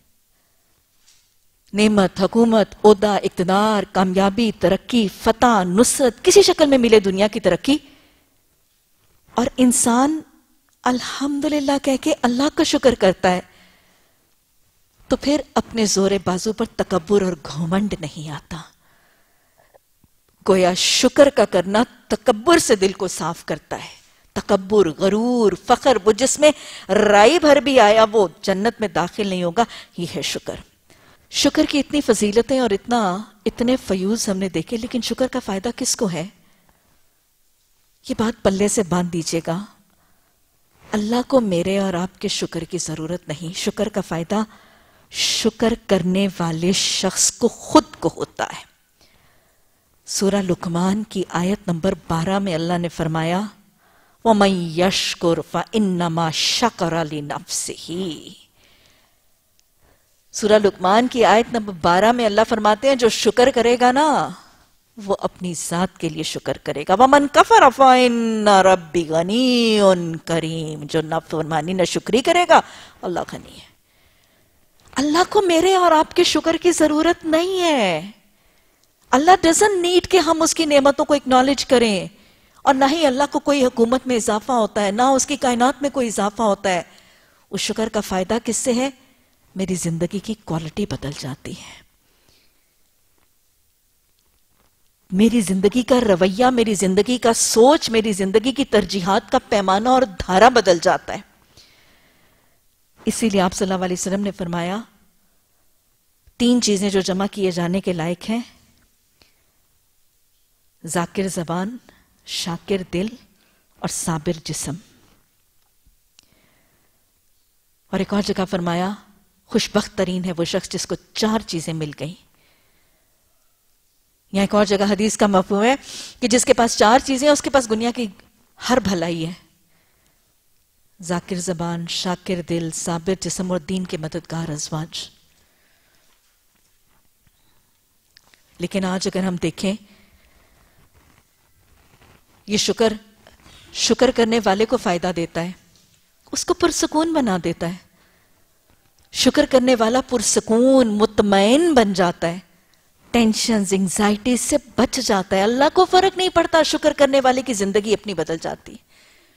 نعمت، حکومت، عہدہ، اقتدار، کامیابی، ترقی، فتح، نصرت، کسی شکل میں ملے دنیا کی ترقی، اور انسان الحمدللہ کہہ کے اللہ کا شکر کرتا ہے، تو پھر اپنے زور بازو پر تکبر اور گھمنڈ نہیں آتا. گویا شکر کا کرنا تکبر سے دل کو صاف کرتا ہے. تکبر، غرور، فخر، وہ جس میں رائی بھر بھی آیا وہ جنت میں داخل نہیں ہوگا. یہ ہے شکر. شکر کی اتنی فضیلتیں اور اتنا اتنے فیوز ہم نے دیکھے، لیکن شکر کا فائدہ کس کو ہے؟ یہ بات پلے سے باندھ دیجئے گا. اللہ کو میرے اور آپ کے شکر کی ضرورت نہیں. شکر کا فائدہ شکر کرنے والے شخص کو خود کو ہوتا ہے. سورہ لقمان کی آیت نمبر بارہ میں اللہ نے فرمایا وَمَن يَشْكُرْ فَإِنَّمَا شَكَرَ لِنَفْسِهِ. سورہ لقمان کی آیت نمبر بارہ میں اللہ فرماتے ہیں جو شکر کرے گا نا وہ اپنی ذات کے لیے شکر کرے گا. وَمَن كَفَرَ فَإِنَّ رَبِّي غَنِيٌّ كَرِيمٌ. جو نافرمانی نہ شکری کرے گا اللہ غنی ہے. اللہ کو میرے اور آپ کے شکر کی ضرورت نہیں ہے. اللہ ڈزنٹ نیڈ کہ ہم اس کی نعمتوں کو اکنالج کریں، اور نہ ہی اللہ کو کوئی حکومت میں اضافہ ہوتا ہے، نہ اس کی کائنات میں کوئی اضافہ ہوتا ہے. اس شکر کا فائدہ کس سے ہے؟ میری زندگی کی کوالٹی بدل جاتی ہے، میری زندگی کا رویہ، میری زندگی کا سوچ، میری زندگی کی ترجیحات کا پیمانہ اور دھارا بدل جاتا ہے. اسی لیے آپ صلی اللہ علیہ وسلم نے فرمایا تین چیزیں جو جمع کیے جانے کے لائق ہیں: ذاکر زبان، شاکر دل اور صابر جسم. اور ایک اور جگہ فرمایا خوش بخت ترین ہے وہ شخص جس کو چار چیزیں مل گئیں. یہاں ایک اور جگہ حدیث کا مفہوم ہے کہ جس کے پاس چار چیزیں ہیں اس کے پاس دنیا کی ہر بھلائی ہے: ذاکر زبان، شاکر دل، صابر جسم اور دین کے مددگار ازواج. لیکن آج اگر ہم دیکھیں یہ شکر شکر کرنے والے کو فائدہ دیتا ہے، اس کو پرسکون بنا دیتا ہے. شکر کرنے والا پرسکون، مطمئن بن جاتا ہے، ٹینشنز، انگزائٹی سے بچ جاتا ہے. اللہ کو فرق نہیں پڑتا، شکر کرنے والے کی زندگی اپنی بدل جاتی ہے.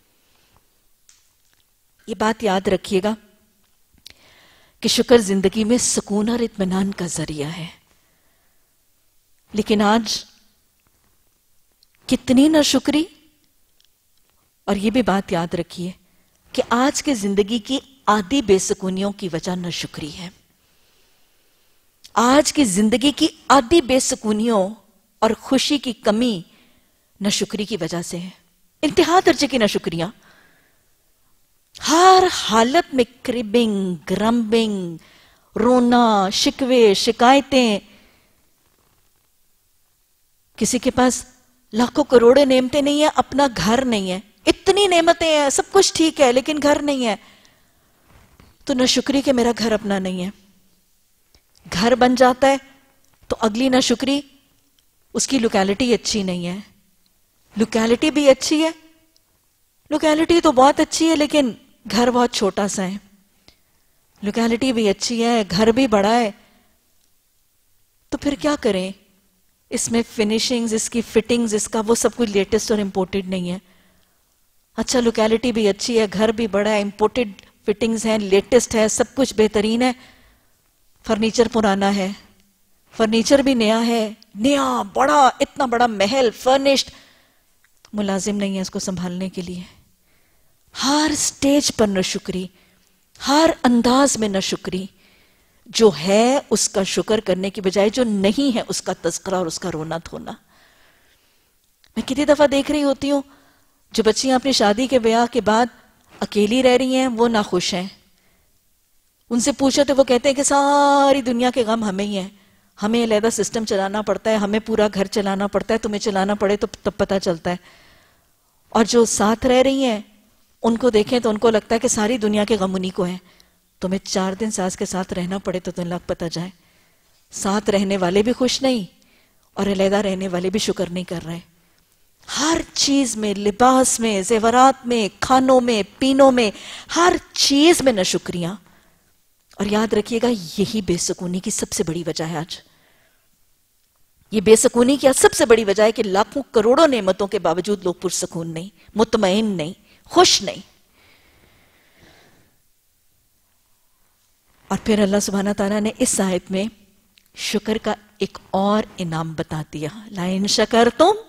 یہ بات یاد رکھیے گا کہ شکر زندگی میں سکون اور اطمینان کا ذریعہ ہے. لیکن آج کتنی ناشکری، اور یہ بھی بات یاد رکھیے کہ آج کے زندگی کی آدھی بے سکونیوں کی وجہ ناشکری ہے. آج کی زندگی کی آدھی بے سکونیوں اور خوشی کی کمی ناشکری کی وجہ سے ہے. انتہا درجے کی ناشکریاں، ہر حالت میں کربنگ، گرمبنگ، رونا، شکوے، شکایتیں. کسی کے پاس لاکھوں کروڑے نعمتیں نہیں ہیں، اپنا گھر نہیں ہے. اتنی نعمتیں ہیں، سب کچھ ٹھیک ہے، لیکن گھر نہیں ہے. تو ناشکری کہ میرا گھر اپنا نہیں ہے. گھر بن جاتا ہے تو اگلی ناشکری اس کی لوکیلٹی اچھی نہیں ہے. لوکیلٹی بھی اچھی ہے، لوکیلٹی تو بہت اچھی ہے لیکن گھر بہت چھوٹا سا ہے. لوکیلٹی بھی اچھی ہے، گھر بھی بڑا ہے، تو پھر کیا کریں؟ اس میں فنیشنگز، اس کی فٹنگز، اس کا وہ سب کچھ لیٹسٹ اور امپورٹڈ نہیں ہے. اچھا لوکیلٹی بھی اچھی ہے، گھر بھی بڑا ہے، امپورٹڈ فٹنگز ہیں، لیٹسٹ ہے، سب کچھ بہترین ہے، فرنیچر پرانا ہے، فرنیچر بھی نیا ہے، نیا بڑا، اتنا بڑا محل فرنشڈ، ملازم نہیں ہے اس کو سنبھالنے کے لیے. ہر سٹیج پر ناشکری، ہر انداز میں ناشکری. جو ہے اس کا شکر کرنے کی بجائے جو نہیں ہے اس کا تذکرہ اور اس کا رونا دھونا. میں کتنی دفعہ دیکھ رہی ہوتی ہوں جو بچیاں اپنی شادی کے بیاہ کے بعد اکیلی رہ رہی ہیں وہ ناخوش ہیں. ان سے پوچھو تو وہ کہتے ہیں کہ ساری دنیا کے غم ہمیں ہی ہیں، ہمیں علیحدہ سسٹم چلانا پڑتا ہے، ہمیں پورا گھر چلانا پڑتا ہے، تمہیں چلانا پڑے تو تب پتہ چلتا ہے. اور جو ساتھ رہ رہی ہیں ان کو دیکھیں تو ان کو لگتا ہے کہ ساری دنیا کے غم انہی کو ہیں. تمہیں چار دن ساس کے ساتھ رہنا پڑے تو تمہیں لگ پتہ جائے. ساتھ رہنے والے بھی خوش نہیں اور علیحدہ رہنے والے بھی شکر نہیں کر رہے. ہر چیز میں، لباس میں، زیورات میں، کھانوں میں، پینوں میں، ہر چیز میں ناشکریاں. اور یاد رکھیے گا یہی بے سکونی کی سب سے بڑی وجہ ہے. آج یہ بے سکونی کی سب سے بڑی وجہ ہے کہ لاکھوں کروڑوں نعمتوں کے باوجود لوگ پرسکون نہیں، مطمئن نہیں، خوش نہیں. اور پھر اللہ سبحانہ تعالیٰ نے اس آیت میں شکر کا ایک اور انعام بتا دیا. لَإِن شَكَرْتُمْ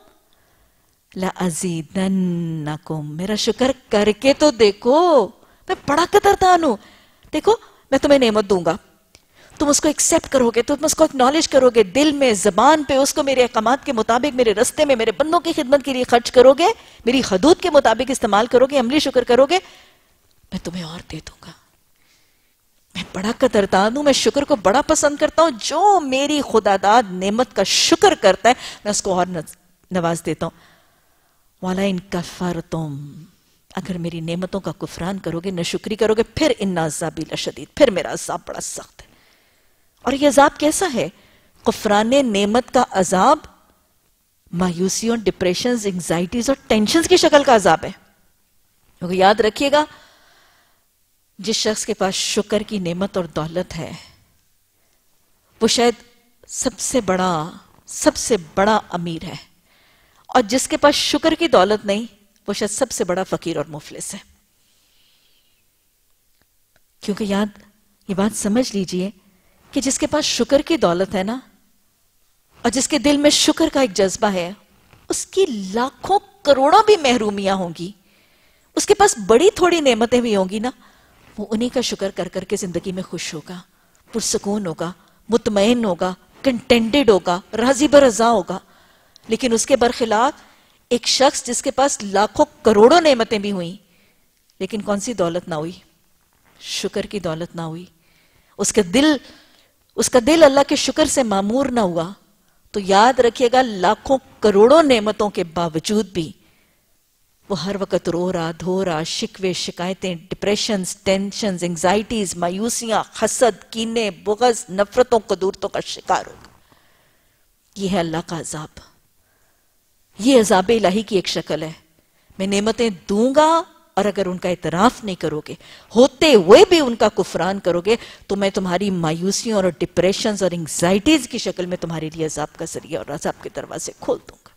لَأَزِيدَنَّكُمْ. میرا شکر کر کے تو دیکھو، میں بڑا قدردان ہوں. دیکھو میں تمہیں نعمت دوں گا، تم اس کو ایکسیپٹ کرو گے، تم اس کو اکنالج کرو گے، دل میں، زبان پہ اس کو میرے احکامات کے مطابق میرے رستے میں میرے بندوں کی خدمت کے لیے خرچ کرو گے، میری حدود کے مطابق استعمال کرو گے، عملی شکر کرو گے، میں تمہیں اور دے دوں گا. میں بڑا قدردان ہوں، میں شکر کو بڑا پسند کرتا ہوں. جو میری خداداد نعمت کا شکر کرتا ہے میں اس کو اور نواز دیتا ہوں. وَلَئِن كَفَرْتُمْ. اگر میری نعمتوں کا کفران کرو گے، ناشکری کرو گے، پھر اِنَّ عَذَابِي لَشَدِيدٌ. پھر میرا عذاب بڑا سخت ہے. اور یہ عذاب کیسا ہے؟ کفران نعمت کا عذاب مایوسیوں، ڈپریشنز، انگزائٹیز اور ٹینشنز کی شکل کا عذاب ہے. کیونکہ یاد رکھیے گا جس شخص کے پاس شکر کی نعمت اور دولت ہے وہ شاید سب سے بڑا سب سے بڑا امیر ہے، اور جس کے پاس شکر کی دولت نہیں وہ شاید سب سے بڑا فقیر اور مفلس ہے. کیونکہ یاد یہ بات سمجھ لیجئے کہ جس کے پاس شکر کی دولت ہے نا، اور جس کے دل میں شکر کا ایک جذبہ ہے، اس کی لاکھوں کروڑوں بھی محرومیاں ہوں گی، اس کے پاس بڑی تھوڑی نعمتیں بھی ہوں گی نا، وہ انہی کا شکر کر کر کے زندگی میں خوش ہوگا، پرسکون ہوگا، مطمئن ہوگا، کنٹینٹڈ ہوگا، راضی برضا ہوگا. لیکن اس کے برخلاف ایک شخص جس کے پاس لاکھوں کروڑوں نعمتیں بھی ہوئیں لیکن کون سی دولت نہ ہوئی؟ شکر کی دولت نہ ہوئی، اس کا دل اس کا دل اللہ کے شکر سے معمور نہ ہوا، تو یاد رکھیے گا لاکھوں کروڑوں نعمتوں کے باوجود بھی وہ ہر وقت رو رہا، دھو رہا، شکوے، شکایتیں، ڈپریشنز، ٹینشنز، انگزائٹیز، مایوسیاں، حسد، کینے، بغض، نفرتوں، قدورتوں کا شکار ہوگا. یہ ہے اللہ کا عذاب. یہ عذاب الہی کی ایک شکل ہے. میں نعمتیں دوں گا اور اگر ان کا اعتراف نہیں کرو گے، ہوتے ہوئے بھی ان کا کفران کرو گے، تو میں تمہاری مایوسیوں اور ڈپریشنز اور انگزائٹیز کی شکل میں تمہارے لیے عذاب کا ذریعہ اور عذاب کے دروازے کھول دوں گا.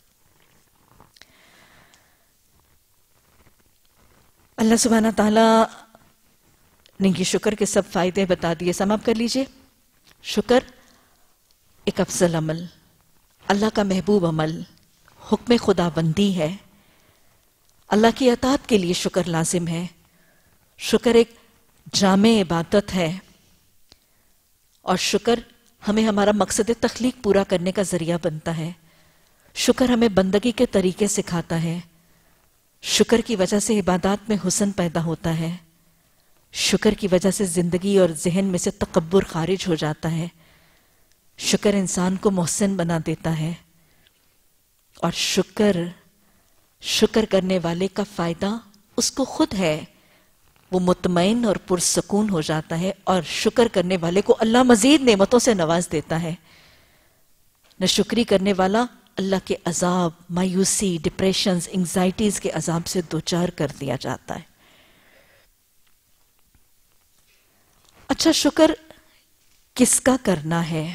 اللہ سبحانہ تعالیٰ نے یہ شکر کے سب فائدے بتا دیے. سم اپ کر لیجئے. شکر ایک افضل عمل، اللہ کا محبوب عمل، حکم خدا بندی ہے. اللہ کی اطاعت کے لیے شکر لازم ہے. شکر ایک جامع عبادت ہے، اور شکر ہمیں ہمارا مقصد تخلیق پورا کرنے کا ذریعہ بنتا ہے. شکر ہمیں بندگی کے طریقے سکھاتا ہے. شکر کی وجہ سے عبادات میں حسن پیدا ہوتا ہے. شکر کی وجہ سے زندگی اور ذہن میں سے تکبر خارج ہو جاتا ہے. شکر انسان کو محسن بنا دیتا ہے. اور شکر شکر کرنے والے کا فائدہ اس کو خود ہے، وہ مطمئن اور پرسکون ہو جاتا ہے، اور شکر کرنے والے کو اللہ مزید نعمتوں سے نواز دیتا ہے. ناشکری کرنے والا اللہ کے عذاب، مایوسی، ڈپریشنز، انگزائٹیز کے عذاب سے دوچار کر دیا جاتا ہے. اچھا، شکر کس کا کرنا ہے؟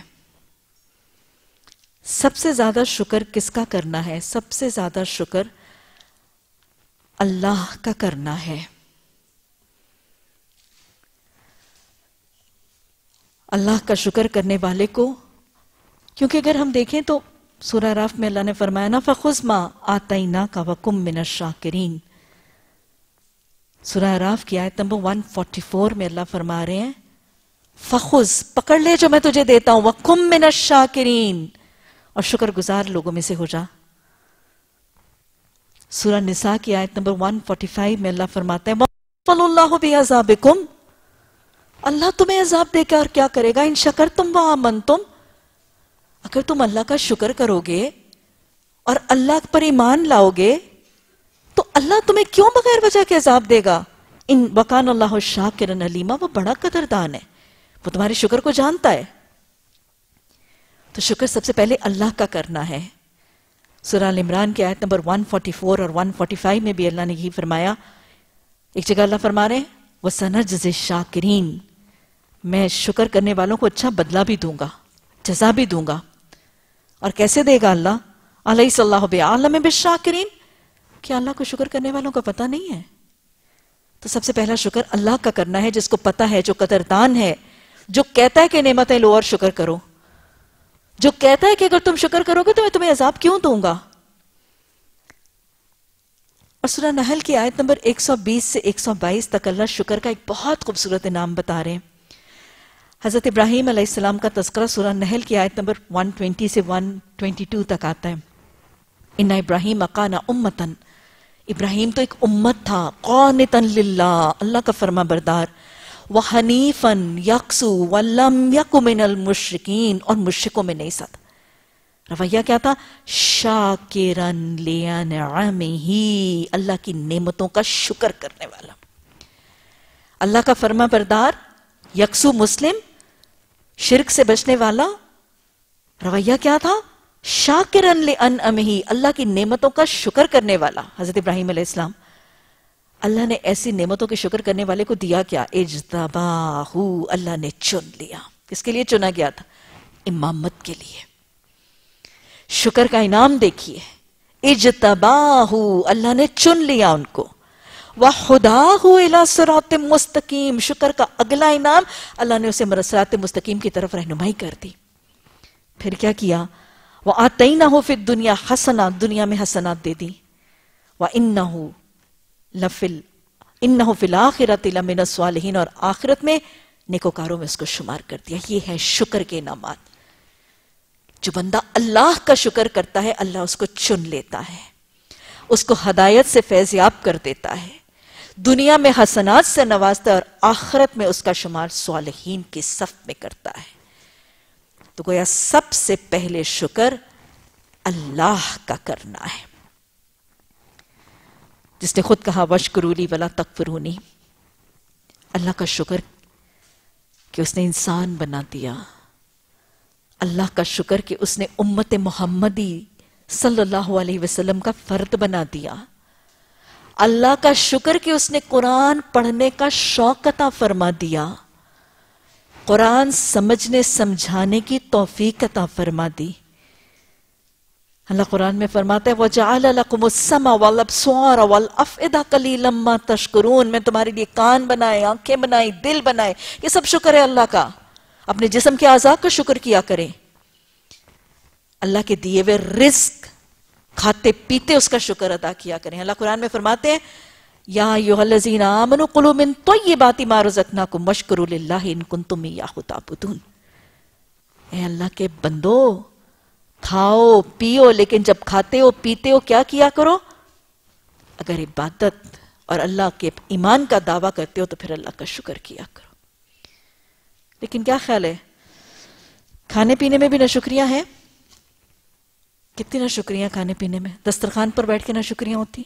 سب سے زیادہ شکر کس کا کرنا ہے؟ سب سے زیادہ شکر اللہ کا کرنا ہے. اللہ کا شکر کرنے والے کو کیونکہ اگر ہم دیکھیں تو سورہ راف میں اللہ نے فرمایا نا فَخُذْ مَا آتَيْنَاكَ وَكُن مِّنَ الشَّاكِرِينَ. سورہ راف کی آیت نمبر ایک سو چوالیس میں اللہ فرما رہے ہیں فَخُذْ پکڑ لے جو میں تجھے دیتا ہوں وَكُن مِّنَ الشَّاكِرِينَ اور شکر گزار لوگوں میں سے ہو جا. سورہ نساء کی آیت نمبر ایک سو پچاس میں اللہ فرماتا ہے وَقَلُ اللَّهُ بِعَذَابِكُمْ اللہ تمہیں عذاب دے کے اور کیا کرے گا ان شکرتم وآمنتم اگر تم اللہ کا شکر کرو گے اور اللہ پر ایمان لاؤ گے تو اللہ تمہیں کیوں بغیر وجہ کے عذاب دے گا. ان وَقَانَ اللَّهُ شَاكِرًا عَلِيمًا وہ بڑا قدردان ہے, وہ تمہارے شکر کو جانتا ہے. تو شکر سب سے پہلے اللہ کا کرنا ہے. سورہ عمران کی آیت نمبر ایک سو چوالیس اور ایک سو پچاس میں بھی اللہ نے یہی فرمایا. ایک جگہ اللہ فرما رہے ہیں وَسَنَجْزِي الشَّاكِرِينَ میں شکر کرنے والوں کو اچھا بدلہ بھی دوں گا, جزا بھی دوں گا. اور کیسے دے گا اللہ؟ أَلَيْسَ اللَّهُ بِأَعْلَمَ بِالشَّاكِرِينَ کیا اللہ کو شکر کرنے والوں کا پتہ نہیں ہے؟ تو سب سے پہلا شکر اللہ کا کرنا ہے جس کو پتہ ہے, جو قدردان ہے, جو کہتا ہے کہ نعمتیں لو اور شکر کرو, جو کہتا ہے کہ اگر تم شکر کرو گے تو میں تمہیں عذاب کیوں دوں گا. اور سورہ نحل کی آیت نمبر ایک سو بیس سے ایک سو بائیس تک اللہ شکر کا ایک بہت خوبصورت نام بتا رہے ہیں. حضرت ابراہیم علیہ السلام کا تذکرہ سورہ نحل کی آیت نمبر ایک سو بیس سے ایک سو بائیس تک آتا ہے. ان ابراہیم کان امتن ابراہیم تو ایک امت تھا, قانتا للہ اللہ کا فرما بردار, وحنیفا یکسو ولم یک من المشرکین اور مشرکوں میں نہیں تھا. رویہ کیا تھا؟ شاکرا لانعمہ اللہ کی نعمتوں کا شکر کرنے والا, اللہ کا فرما بردار, یکسو مسلم, شرک سے بچنے والا. رویہ کیا تھا؟ شاکرا لانعمہ اللہ کی نعمتوں کا شکر کرنے والا. حضرت ابراہیم علیہ السلام اللہ نے ایسی نعمتوں کے شکر کرنے والے کو دیا کیا؟ اجتباہ اللہ نے چن لیا. کس کے لیے چنا گیا تھا؟ امامت کے لیے. شکر کا انعام دیکھیے, اجتباہ اللہ نے چن لیا ان کو. وَحُدَاهُ إِلَى صِرَاطٍ مُسْتَقِيمٍ شکر کا اگلا انعام اللہ نے اسے صراط مستقیم کی طرف رہنمائی کر دی. پھر کیا کیا؟ وَآتَيْنَهُ فِي الدُّنْيَا حَسَنَةً دنیا میں حسنات دے دی. وَإِنَّهُ لَفِي إِنَّهُ فِي الْآخِرَةِ لَمِنَ الصَّالِحِينَ اور آخرت میں نیکوکاروں میں اس کو شمار کر دیا. یہ ہے شکر کے انعامات. جو بندہ اللہ کا شکر کرتا ہے اللہ اس کو چن لیتا ہے, اس کو ہدایت سے فیضیاب کر دیتا ہے, دنیا میں حسنات سے نوازتا ہے اور آخرت میں اس کا شمار صالحین کی صف میں کرتا ہے. تو گویا سب سے پہلے شکر اللہ کا کرنا ہے, جس نے خود کہا وَاشْكُرُوا لِي وَلَا تَكْفُرُونِي اللہ کا شکر کہ اس نے انسان بنا دیا, اللہ کا شکر کہ اس نے امت محمدی صلی اللہ علیہ وسلم کا فرد بنا دیا, اللہ کا شکر کہ اس نے قرآن پڑھنے کا شوق عطا فرما دیا, قرآن سمجھنے سمجھانے کی توفیق عطا فرما دی. اللہ قرآن میں فرماتا ہے وَجَعَلَ لَكُمُ السَّمْعَ وَالْأَبْصَارَ وَالْأَفْئِدَةَ قَلِيلًا مَا تَشْكُرُونَ میں تمہارے لیے کان بنائے, آنکھیں بنائی, دل بنائے. یہ سب شکر ہے اللہ کا. اپنے جسم کے اعضاء کا شکر کیا کریں. اللہ کے دیے ہوئے رزق کھاتے پیتے اس کا شکر ادا کیا کریں. اللہ قرآن میں فرماتے ہیں یا ایھا الذین آمنوا کلوا من طیبات ما رزقناکم واشکروا للہ ان کنتم ایاہ تعبدون. اے اللہ کے بندو, کھاؤ پیو, لیکن جب کھاتے ہو پیتے ہو کیا کیا کرو؟ اگر عبادت اور اللہ کے ایمان کا دعویٰ کرتے ہو تو پھر اللہ کا شکر کیا کرو. لیکن کیا خیال ہے, کھانے پینے میں بھی ناشکریاں ہیں. کتنی ناشکریاں کھانے پینے میں, دسترخوان پر بیٹھ کے ناشکریاں ہوتی,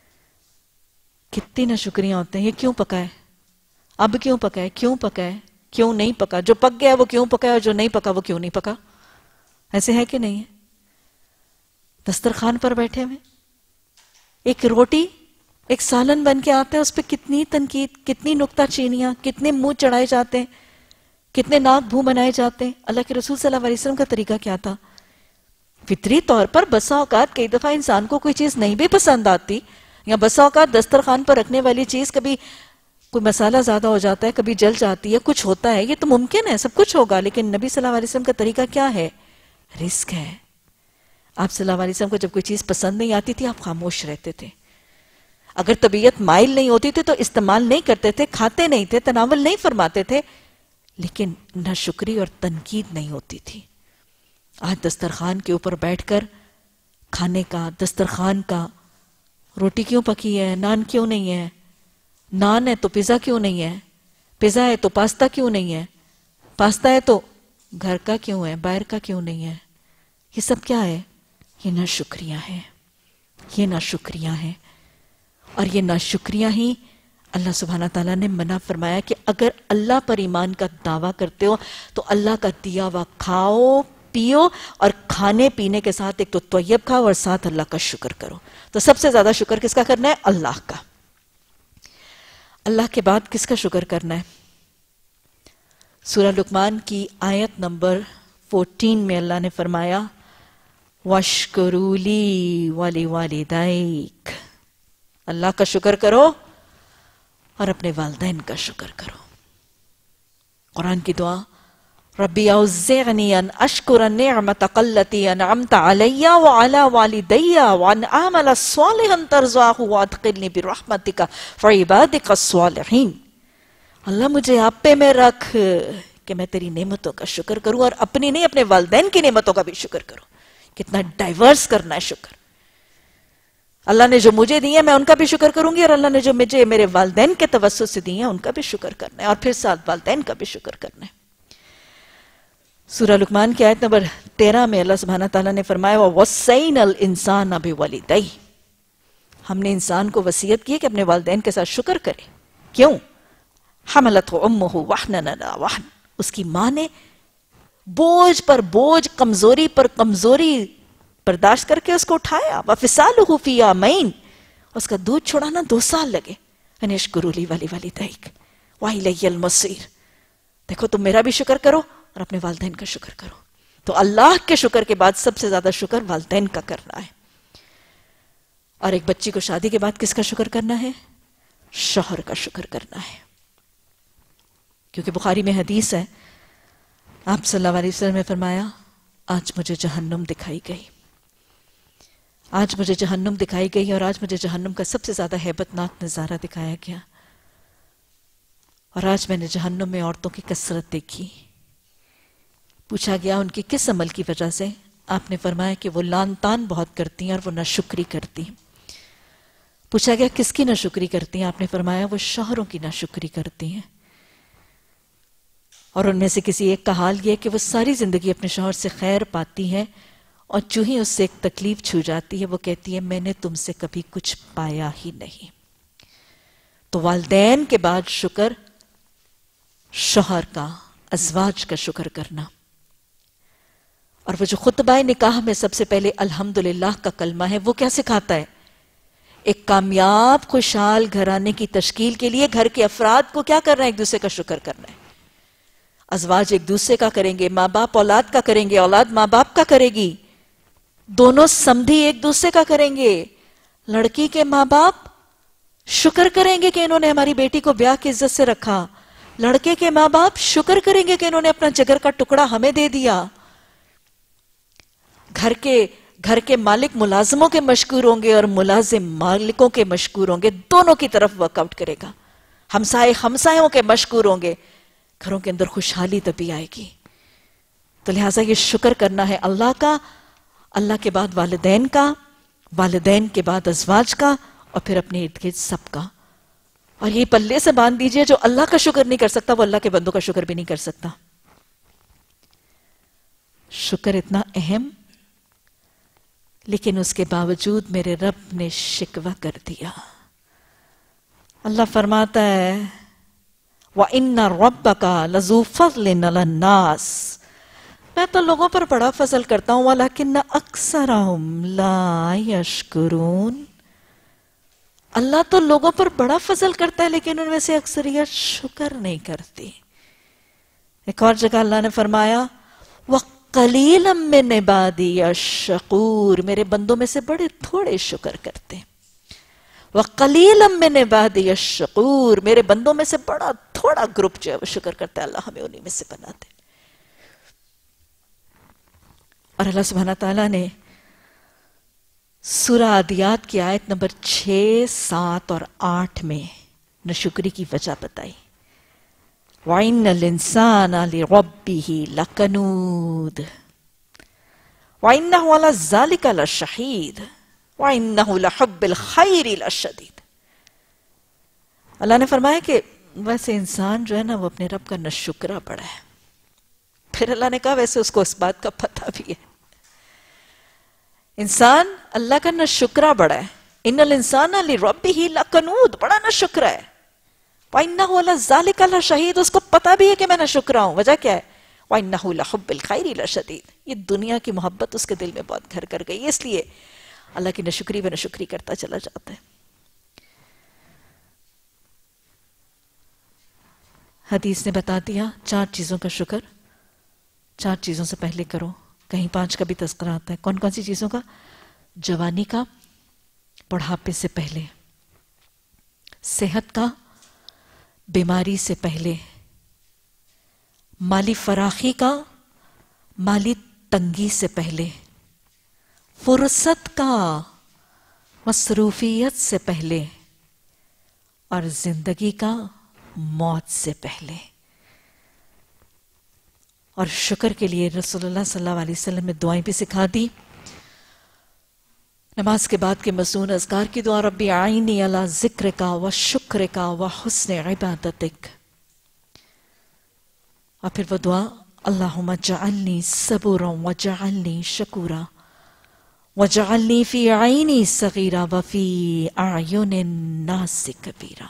کتنی ناشکریاں ہوتے ہیں. یہ کیوں پکا ہے, اب کیوں پکا ہے, کیوں پکا ہے, کیوں نہیں پکا, جو پک گیا وہ کیوں پکا ہے, اور جو نہیں پکا وہ کیوں نہیں پکا. ایسے ہے کہ نہیں ہے؟ دسترخوان پر بیٹھے ہوئے ایک روٹی ایک سالن بن کے آتا ہے, اس پہ کتنی تنقید, کتنی نکتہ چینیاں, کتنے منہ چڑھائے جاتے ہیں, کتنے ناک بھو بنائے جاتے ہیں. اللہ کے رسول صلی اللہ علیہ وسلم کا طریقہ کیا تھا؟ فطری طور پر بسا اوقات کئی دفعہ انسان کو کوئی چیز نہیں بھی پسند آتی, یا بسا اوقات دسترخوان پر رکھنے والی چیز کبھی کوئی مسالہ زیادہ ہو جاتا ہے, کبھی جل جاتی ہے, کچھ ہوتا ہے, یہ تو ممکن ہے, سب کچھ ہوگا. لیکن نبی صلی اللہ علیہ وسلم کا طریقہ کیا ہے؟ रिस्क है। आप सल्लल्लाहु अलैहि वसल्लम को जब कोई चीज पसंद नहीं आती थी आप खामोश रहते थे, अगर तबीयत माइल नहीं होती थी तो इस्तेमाल नहीं करते थे, खाते नहीं थे, तनावल नहीं फरमाते थे, लेकिन नाशुक्री और तनकीद नहीं होती थी। आज दस्तरखान के ऊपर बैठकर खाने का, दस्तरखान का, रोटी क्यों पकी है, नान क्यों नहीं है, नान है तो पिज़्ज़ा क्यों नहीं है, पिज़्ज़ा है तो पास्ता क्यों नहीं है, पास्ता है तो घर का क्यों है, बाहर का क्यों नहीं है, ये सब क्या है? ये नाशुक्रियां हैं, ये नाशुक्रियां हैं। और ये नाशुक्रियां ही अल्लाह सुब्हाना ताला ने मना फरमाया कि अगर अल्लाह पर ईमान का दावा करते हो तो अल्लाह का दिया हुआ खाओ पियो, और खाने पीने के साथ एक तो तैयब खाओ और साथ अल्लाह का शुक्र करो। तो सबसे ज्यादा शुक्र किसका करना है? अल्लाह का। अल्लाह के बाद किसका शुक्र करना है? सूरह लुकमान की आयत नंबर चौदह में अल्लाह ने फरमाया वशकुरूली वाली वालिदैक, अल्लाह का शुक्र करो और अपने वालिदैन का शुक्र करो। कुरान की दुआ रब्बी औज़िअनी अन अशकुर निअमतक अल्लती अनअमत अलैया व अला वालिदैया व अन अअमल सालिहन तर्ज़ाहु व अदखिलनी बिरहमतिका फ़ी इबादिका अस्सालिहीन। अल्लाह मुझे आप पे में रख कि मैं तेरी नेमतों का शुक्र करूं और अपनी नहीं अपने वालिदैन की नेमतों का भी शुक्र करूं। कितना डाइवर्स करना है शुक्र। अल्लाह ने जो मुझे दिए मैं उनका भी शुक्र करूंगी, और अल्लाह ने जो मुझे मेरे वालिदैन के तवस्सुत से दिए उनका भी शुक्र करना है, और फिर साथ वालिदैन का भी शुक्र करना है। सूरह लुकमान की आयत नंबर तेरह में अल्लाह सुब्हाना ताला ने फरमाया वस्सैनल इंसान बिवालिदैहि, हमने इंसान को वसीयत की है कि अपने वालिदैन के साथ शुक्र करे। क्यों? हमलतहु उम्मुहु वहनन अला वहन, उसकी माँ ने बोझ पर बोझ, कमजोरी पर कमजोरी बर्दाश्त करके उसको उठाया। वफिसालुहु फी आमैन, उसका दूध छुड़ाना दो साल लगे। अनिश्कुरूली वाली वालिदैक व इलैयल मसीर, देखो तुम मेरा भी शुक्र करो और अपने वालिदैन का शुक्र करो। तो अल्लाह के शुक्र के बाद सबसे ज्यादा शुक्र वालिदैन का करना है। और एक बच्ची को शादी के बाद किसका शुक्र करना है? शौहर का शुक्र करना है। क्योंकि बुखारी में हदीस है, आप सल्लल्लाहु अलैहि वसल्लम ने फरमाया आज मुझे जहन्नुम दिखाई गई, आज मुझे जहन्नुम दिखाई गई और आज मुझे जहन्नुम का सबसे ज्यादा हैबतनाक नजारा दिखाया गया। और आज मैंने जहन्नुम में औरतों की कसरत देखी। पूछा गया उनकी किस अमल की वजह से? आपने फरमाया कि वो लान तान बहुत करती हैं और वो नाशुक्री करती हैं। पूछा गया किसकी नाशुक्री करती हैं? आपने फरमाया वो शौहरों की नाशुक्री करती हैं। और उनमें से किसी एक का हाल यह कि वो सारी जिंदगी अपने शौहर से खैर पाती है और जो ही उससे एक तकलीफ छू जाती है वो कहती है मैंने तुमसे कभी कुछ पाया ही नहीं। तो वालिदैन के बाद शुक्र शौहर का, अज़वाज का शुक्र करना। और वो जो खुतबा निकाह में सबसे पहले अल्हम्दुलिल्लाह का कलमा है वो क्या सिखाता है? एक कामयाब खुशहाल घराने की तश्कील के लिए घर के अफराद को क्या करना है? एक दूसरे का शुक्र करना है। अज़वाज एक दूसरे का करेंगे, माँ बाप औलाद का करेंगे, औलाद माँ बाप का करेगी, दोनों समधी एक दूसरे का करेंगे। लड़की के माँ बाप शुक्र करेंगे कि इन्होंने हमारी बेटी को ब्याह की इज्जत से रखा, लड़के के माँ बाप शुक्र करेंगे कि इन्होंने अपना जिगर का टुकड़ा हमें दे दिया। घर के घर के मालिक मुलाजिमों के मशकूर होंगे और मुलाजिम मालिकों के मशकूर होंगे, दोनों की तरफ वर्कआउट करेगा। हमसाए हमसायों के मशकूर होंगे, घरों के अंदर खुशहाली तभी आएगी। तो लिहाजा ये शुक्र करना है अल्लाह का, अल्लाह के बाद वालिदैन का, वालिदैन के बाद अज़वाज का, और फिर अपने इर्द गिर्द सबका। और ये पल्ले से बांध दीजिए, जो अल्लाह का शुक्र नहीं कर सकता वो अल्लाह के बंदों का शुक्र भी नहीं कर सकता। शुक्र इतना अहम, लेकिन उसके बावजूद मेरे रब ने शिकवा कर दिया। अल्लाह फरमाता है व इन्ना रब्बका लज़ू फ़ज़लिन अलन नास, मैं तो लोगों पर बड़ा फजल करता हूं, वलाकिन्न अक्सरहुम ला यशकुरून, अल्लाह तो लोगों पर बड़ा फजल करता है लेकिन उनमें से अक्सरियत शुक्र नहीं करती। एक और जगह अल्लाह ने फरमाया वक़लीलम मिन इबादी यशकुर, मेरे बंदों में से बड़े थोड़े शुक्र करते हैं। वक़लीलम मिन इबादी यशकुर, मेरे बंदों में से बड़ा थोड़ा ग्रुप जो है वो शुक्र करता है। अल्लाह हमें उन्हीं में से बना दे। اور اللہ سبحانہ تعالیٰ نے سورہ عادیات کی آیت نمبر چھ سات اور آٹھ میں ناشکری کی وجہ بتائی. وَإِنَّ الْإِنسَانَ لِرَبِّهِ لَكَنُودٌ وَإِنَّهُ عَلَى ذَلِكَ لَشَهِيدٌ وَإِنَّهُ لَحُبِّ الْخَيْرِ لَشَدِيدٌ. اللہ نے فرمایا کہ ویسے انسان جو ہے نا وہ اپنے رب کا ناشکرا بڑا ہے. پھر اللہ نے کہا ویسے اس کو اس بات کا پتہ بھی ہے. انسان اللہ کا ناشکرا بڑا ہے. ان الانسان لربہ لکنود، بڑا ناشکرا ہے. وَإِنَّهُ عَلَى ذَلِكَ لَشَهِيدٌ، اس کو پتا بھی ہے کہ میں ناشکرا ہوں. وجہ کیا ہے؟ وَإِنَّهُ لَحُبِّ الْخَيْرِ لَشَدِيدٌ. یہ دنیا کی محبت اس کے دل میں بہت گھر کر گئی، اس لیے اللہ کی ناشکری و ناشکری کرتا چلا جاتا ہے. حدیث نے بتا دیا چار چیزوں کا شکر چار چیزوں سے پہلے کرو. کہیں پانچ کا بھی تذکرہ آتا ہے. کون کون سی چیزوں کا؟ جوانی کا، بڑھاپے سے پہلے، صحت کا، بیماری سے پہلے، مالی فراخی کا، مالی تنگی سے پہلے، فرصت کا، مصروفیت سے پہلے، اور زندگی کا موت سے پہلے. اور شکر کے لیے رسول اللہ صلی اللہ علیہ وسلم نے دعائیں بھی سکھا دی. نماز کے بعد کے مسنون اذکار کی دعا، ربی اعینی علی ذکرک و شکرک و حسن عبادتک. اور پھر وہ دعا، اللہم اجعلنی صبورا وجعلنی شکورا وجعلنی فی عینی صغیرا وفی اعین الناس کبیرا.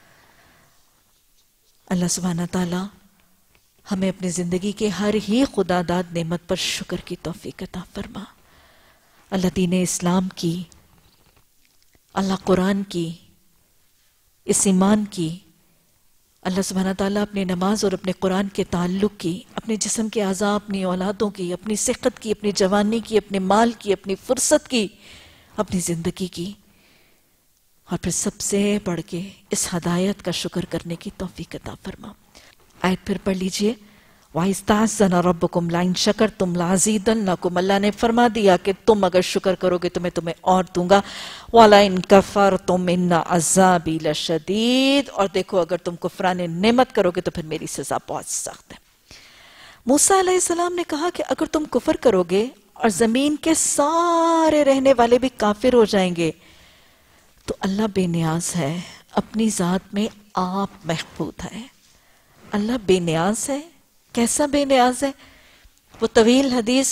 اللہ سبحانہ تعالی ہمیں اپنی زندگی کے ہر ہی خدا داد نعمت پر شکر کی توفیق عطا فرما. اللہ دین اسلام کی، اللہ قرآن کی، اس ایمان کی، اللہ سبحانہ تعالیٰ اپنے نماز اور اپنے قرآن کے تعلق کی، اپنے جسم کے اعضاء، اپنی اولادوں کی، اپنی صحت کی، اپنی جوانی کی، اپنے مال کی، اپنی فرصت کی، اپنی زندگی کی، اور پھر سب سے بڑھ کے اس ہدایت کا شکر کرنے کی توفیق عطا فرما. آیت پھر پڑھ لیجئے. وَإِسْتَعْزَنَ رَبُّكُمْ لَإِن شَكَرْتُمْ لَأَزِيدَنَّكُمْ. اللہ نے فرما دیا کہ تم اگر شکر کرو گے تو میں تمہیں اور دوں گا. وَلَإِن كَفَرْتُمْ إِنَّ عَذَابِي لَشَدِيدٌ. اور دیکھو اگر تم کفران نعمت کرو گے تو پھر میری سزا بہت سخت ہے. موسیٰ علیہ السلام نے کہا کہ اگر تم کفر کرو گے اور زمین کے سارے رہنے والے بھی کافر ہو جائیں گے تو اللہ بے نیاز ہے، اپنی ذات میں آپ محفوظ ہے. اللہ بے نیاز ہے. کیسا بے نیاز ہے؟ وہ طویل حدیث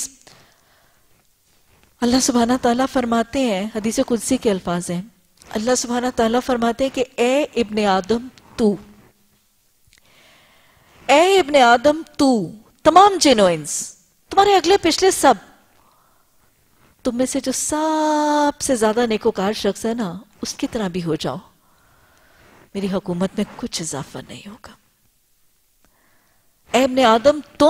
اللہ سبحانہ تعالیٰ فرماتے ہیں، حدیث قدسی کے الفاظ ہیں. اللہ سبحانہ تعالیٰ فرماتے ہیں کہ اے ابن آدم تو، اے ابن آدم تو، تمام جن و انس، تمہارے اگلے پچھلے سب، تم میں سے جو سب سے زیادہ نیکوکار شخص ہے نا اس کی طرح بھی ہو جاؤ، میری حکومت میں کچھ اضافہ نہیں ہوگا. اے ابن آدم تم،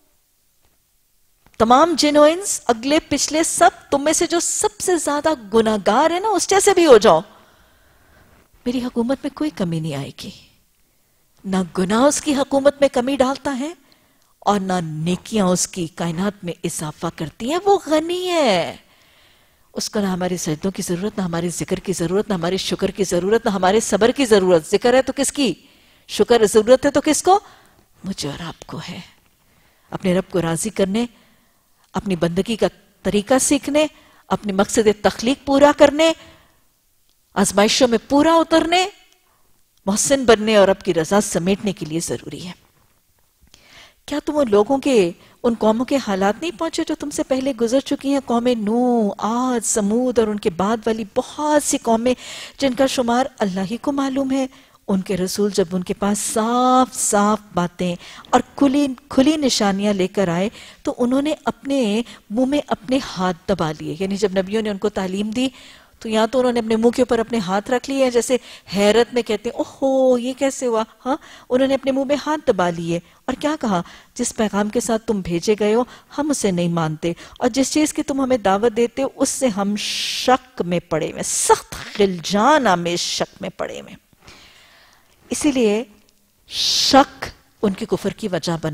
تمام جن و انس، اگلے پچھلے سب، تم میں سے جو سب سے زیادہ گناہگار ہے نا اس جیسے بھی ہو جاؤ، میری حکومت میں کوئی کمی نہیں آئے گی. نہ گناہ اس کی حکومت میں کمی ڈالتا ہے اور نہ نیکیاں اس کی کائنات میں اضافہ کرتی ہیں. وہ غنی ہے، اس کو نہ ہماری سجدوں کی ضرورت، نہ ہمارے ذکر کی ضرورت، نہ ہمارے شکر کی ضرورت، نہ ہمارے صبر کی ضرورت. ذکر ہے تو کس کی؟ شکر. ضرورت ہے تو کس کو؟ مجھے اور آپ کو ہے. اپنے رب کو راضی کرنے، اپنی بندگی کا طریقہ سیکھنے، اپنے مقصد تخلیق پورا کرنے، آزمائشوں میں پورا اترنے، محسن بننے اور رب کی رضا سمیٹنے کے لیے ضروری ہے. کیا تم ان لوگوں کے، ان قوموں کے حالات نہیں پہنچے جو تم سے پہلے گزر چکی ہیں؟ قوم نوح، عاد، سمود اور ان کے بعد والی بہت سی قومیں جن کا شمار اللہ ہی کو معلوم ہے. ان کے رسول جب ان کے پاس صاف صاف باتیں اور کھلی کھلی نشانیاں لے کر آئے تو انہوں نے اپنے منہ میں اپنے ہاتھ دبا لیے. یعنی جب نبیوں نے ان کو تعلیم دی تو یہاں تو انہوں نے اپنے منہ کے اوپر اپنے ہاتھ رکھ لیے، جیسے حیرت میں کہتے ہیں اوہو یہ کیسے ہوا. ہاں، انہوں نے اپنے منہ میں ہاتھ دبا لیے اور کیا کہا؟ جس پیغام کے ساتھ تم بھیجے گئے ہو ہم اسے نہیں مانتے، اور جس چیز کی تم ہمیں دعوت دیتے ہو اس سے ہم شک میں پڑے ہوئے، سخت خلجان آمیز شک میں پڑے ہوئے. اسی لیے شک ان کی کفر کی وجہ بنا.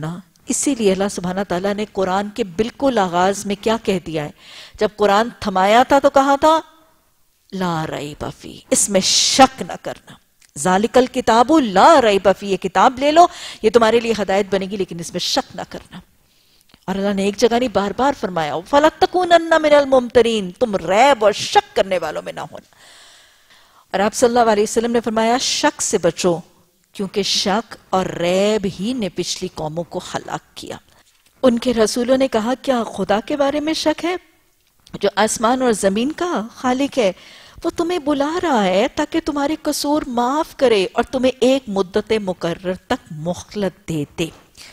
اسی لیے اللہ سبحانہ تعالیٰ نے قرآن کے بالکل آغاز میں کیا کہہ دیا ہے؟ جب قرآن تھمایا تھا تو کہا تھا لا ریب فیہ، اس میں شک نہ کرنا. ذالک الکتاب لا ریب فیہ، یہ کتاب لے لو، یہ تمہارے لیے ہدایت بنے گی، لیکن اس میں شک نہ کرنا. اور اللہ نے ایک جگہ نہیں بار بار فرمایا فَلَا تَكُونَنَّ مِنَ الْمُمْتَرِينَ، تم ریب اور شک کرنے والوں میں نہ ہونا. اور آپ صلی اللہ علیہ وسلم نے فرمایا شک سے بچو، کیونکہ شک اور ریب ہی نے پچھلی قوموں کو ہلاک کیا. ان کے رسولوں نے کہا کیا خدا کے بارے میں شک ہے جو آسمان اور زمین کا خالق ہے؟ وہ تمہیں بلا رہا ہے تاکہ تمہارے قصور معاف کرے اور تمہیں ایک مدت مقرر تک مہلت دے دے.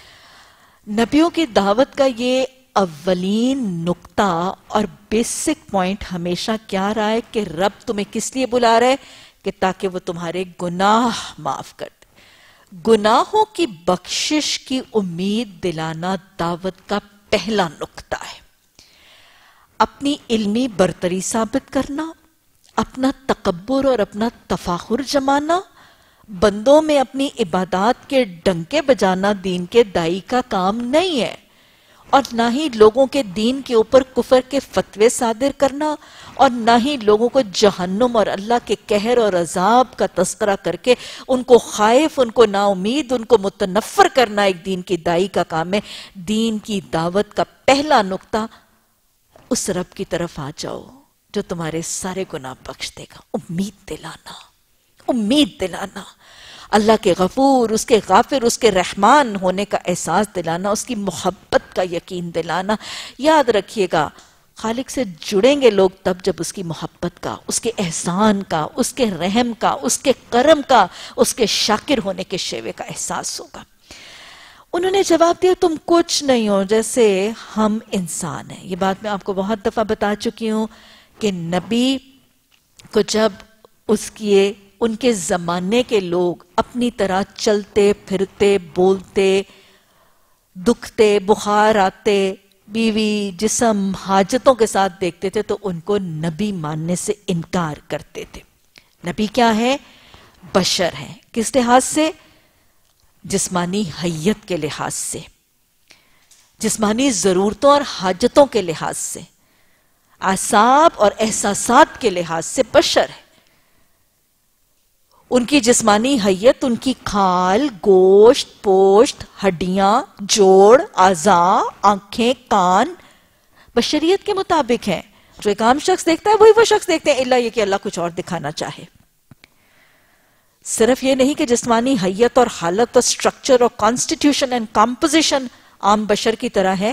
نبیوں کی دعوت کا یہ اولین نقطہ اور بیسک پوائنٹ ہمیشہ کیا رہا ہے کہ رب تمہیں کس لیے بلا رہا ہے؟ کہ تاکہ وہ تمہارے گناہ معاف کر دے. گناہوں کی بخشش کی امید دلانا دعوت کا پہلا نقطہ ہے. اپنی علمی برتری ثابت کرنا، اپنا تکبر اور اپنا تفاخر جمانا، بندوں میں اپنی عبادات کے ڈنکے بجانا دین کے دائی کا کام نہیں ہے. اور نہ ہی لوگوں کے دین کے اوپر کفر کے فتوے صادر کرنا، اور نہ ہی لوگوں کو جہنم اور اللہ کے قہر اور عذاب کا تذکرہ کر کے ان کو خائف، ان کو نا امید، ان کو متنفر کرنا ایک دین کی دائی کا کام ہے. دین کی دعوت کا پہلا نقطہ اس رب کی طرف آ جاؤ جو تمہارے سارے گناہ بخش دے گا. امید دلانا، امید دلانا، اللہ کے غفور، اس کے غافر، اس کے رحمان ہونے کا احساس دلانا، اس کی محبت کا یقین دلانا. یاد رکھیے گا خالق سے جڑیں گے لوگ تب جب اس کی محبت کا، اس کے احسان کا، اس کے رحم کا، اس کے کرم کا، اس کے شاکر ہونے کے شیوے کا احساس ہوگا. انہوں نے جواب دیا تم کچھ نہیں ہو جیسے ہم انسان ہیں. یہ بات میں آپ کو بہت دفعہ بتا چکی ہوں کہ نبی کو جب اس کی ان کے زمانے کے لوگ اپنی طرح چلتے پھرتے بولتے دکھتے بخار آتے بیوی جسم حاجتوں کے ساتھ دیکھتے تھے تو ان کو نبی ماننے سے انکار کرتے تھے. نبی کیا ہے؟ بشر ہیں. کس لحاظ سے؟ جسمانی حیت کے لحاظ سے، جسمانی ضرورتوں اور حاجتوں کے لحاظ سے، اعصاب اور احساسات کے لحاظ سے بشر ہے. ان کی جسمانی حیت، ان کی کھال، گوشت، پوشت، ہڈیاں، جوڑ، اعضاء، آنکھیں، کان بشریت کے مطابق ہیں. جو ایک عام شخص دیکھتا ہے وہی وہ شخص دیکھتے ہیں، اللہ یہ کہ اللہ کچھ اور دکھانا چاہے. صرف یہ نہیں کہ جسمانی حیت اور حالت اور سٹرکچر اور کانسٹیٹیوشن اینڈ کمپوزیشن عام بشر کی طرح ہے،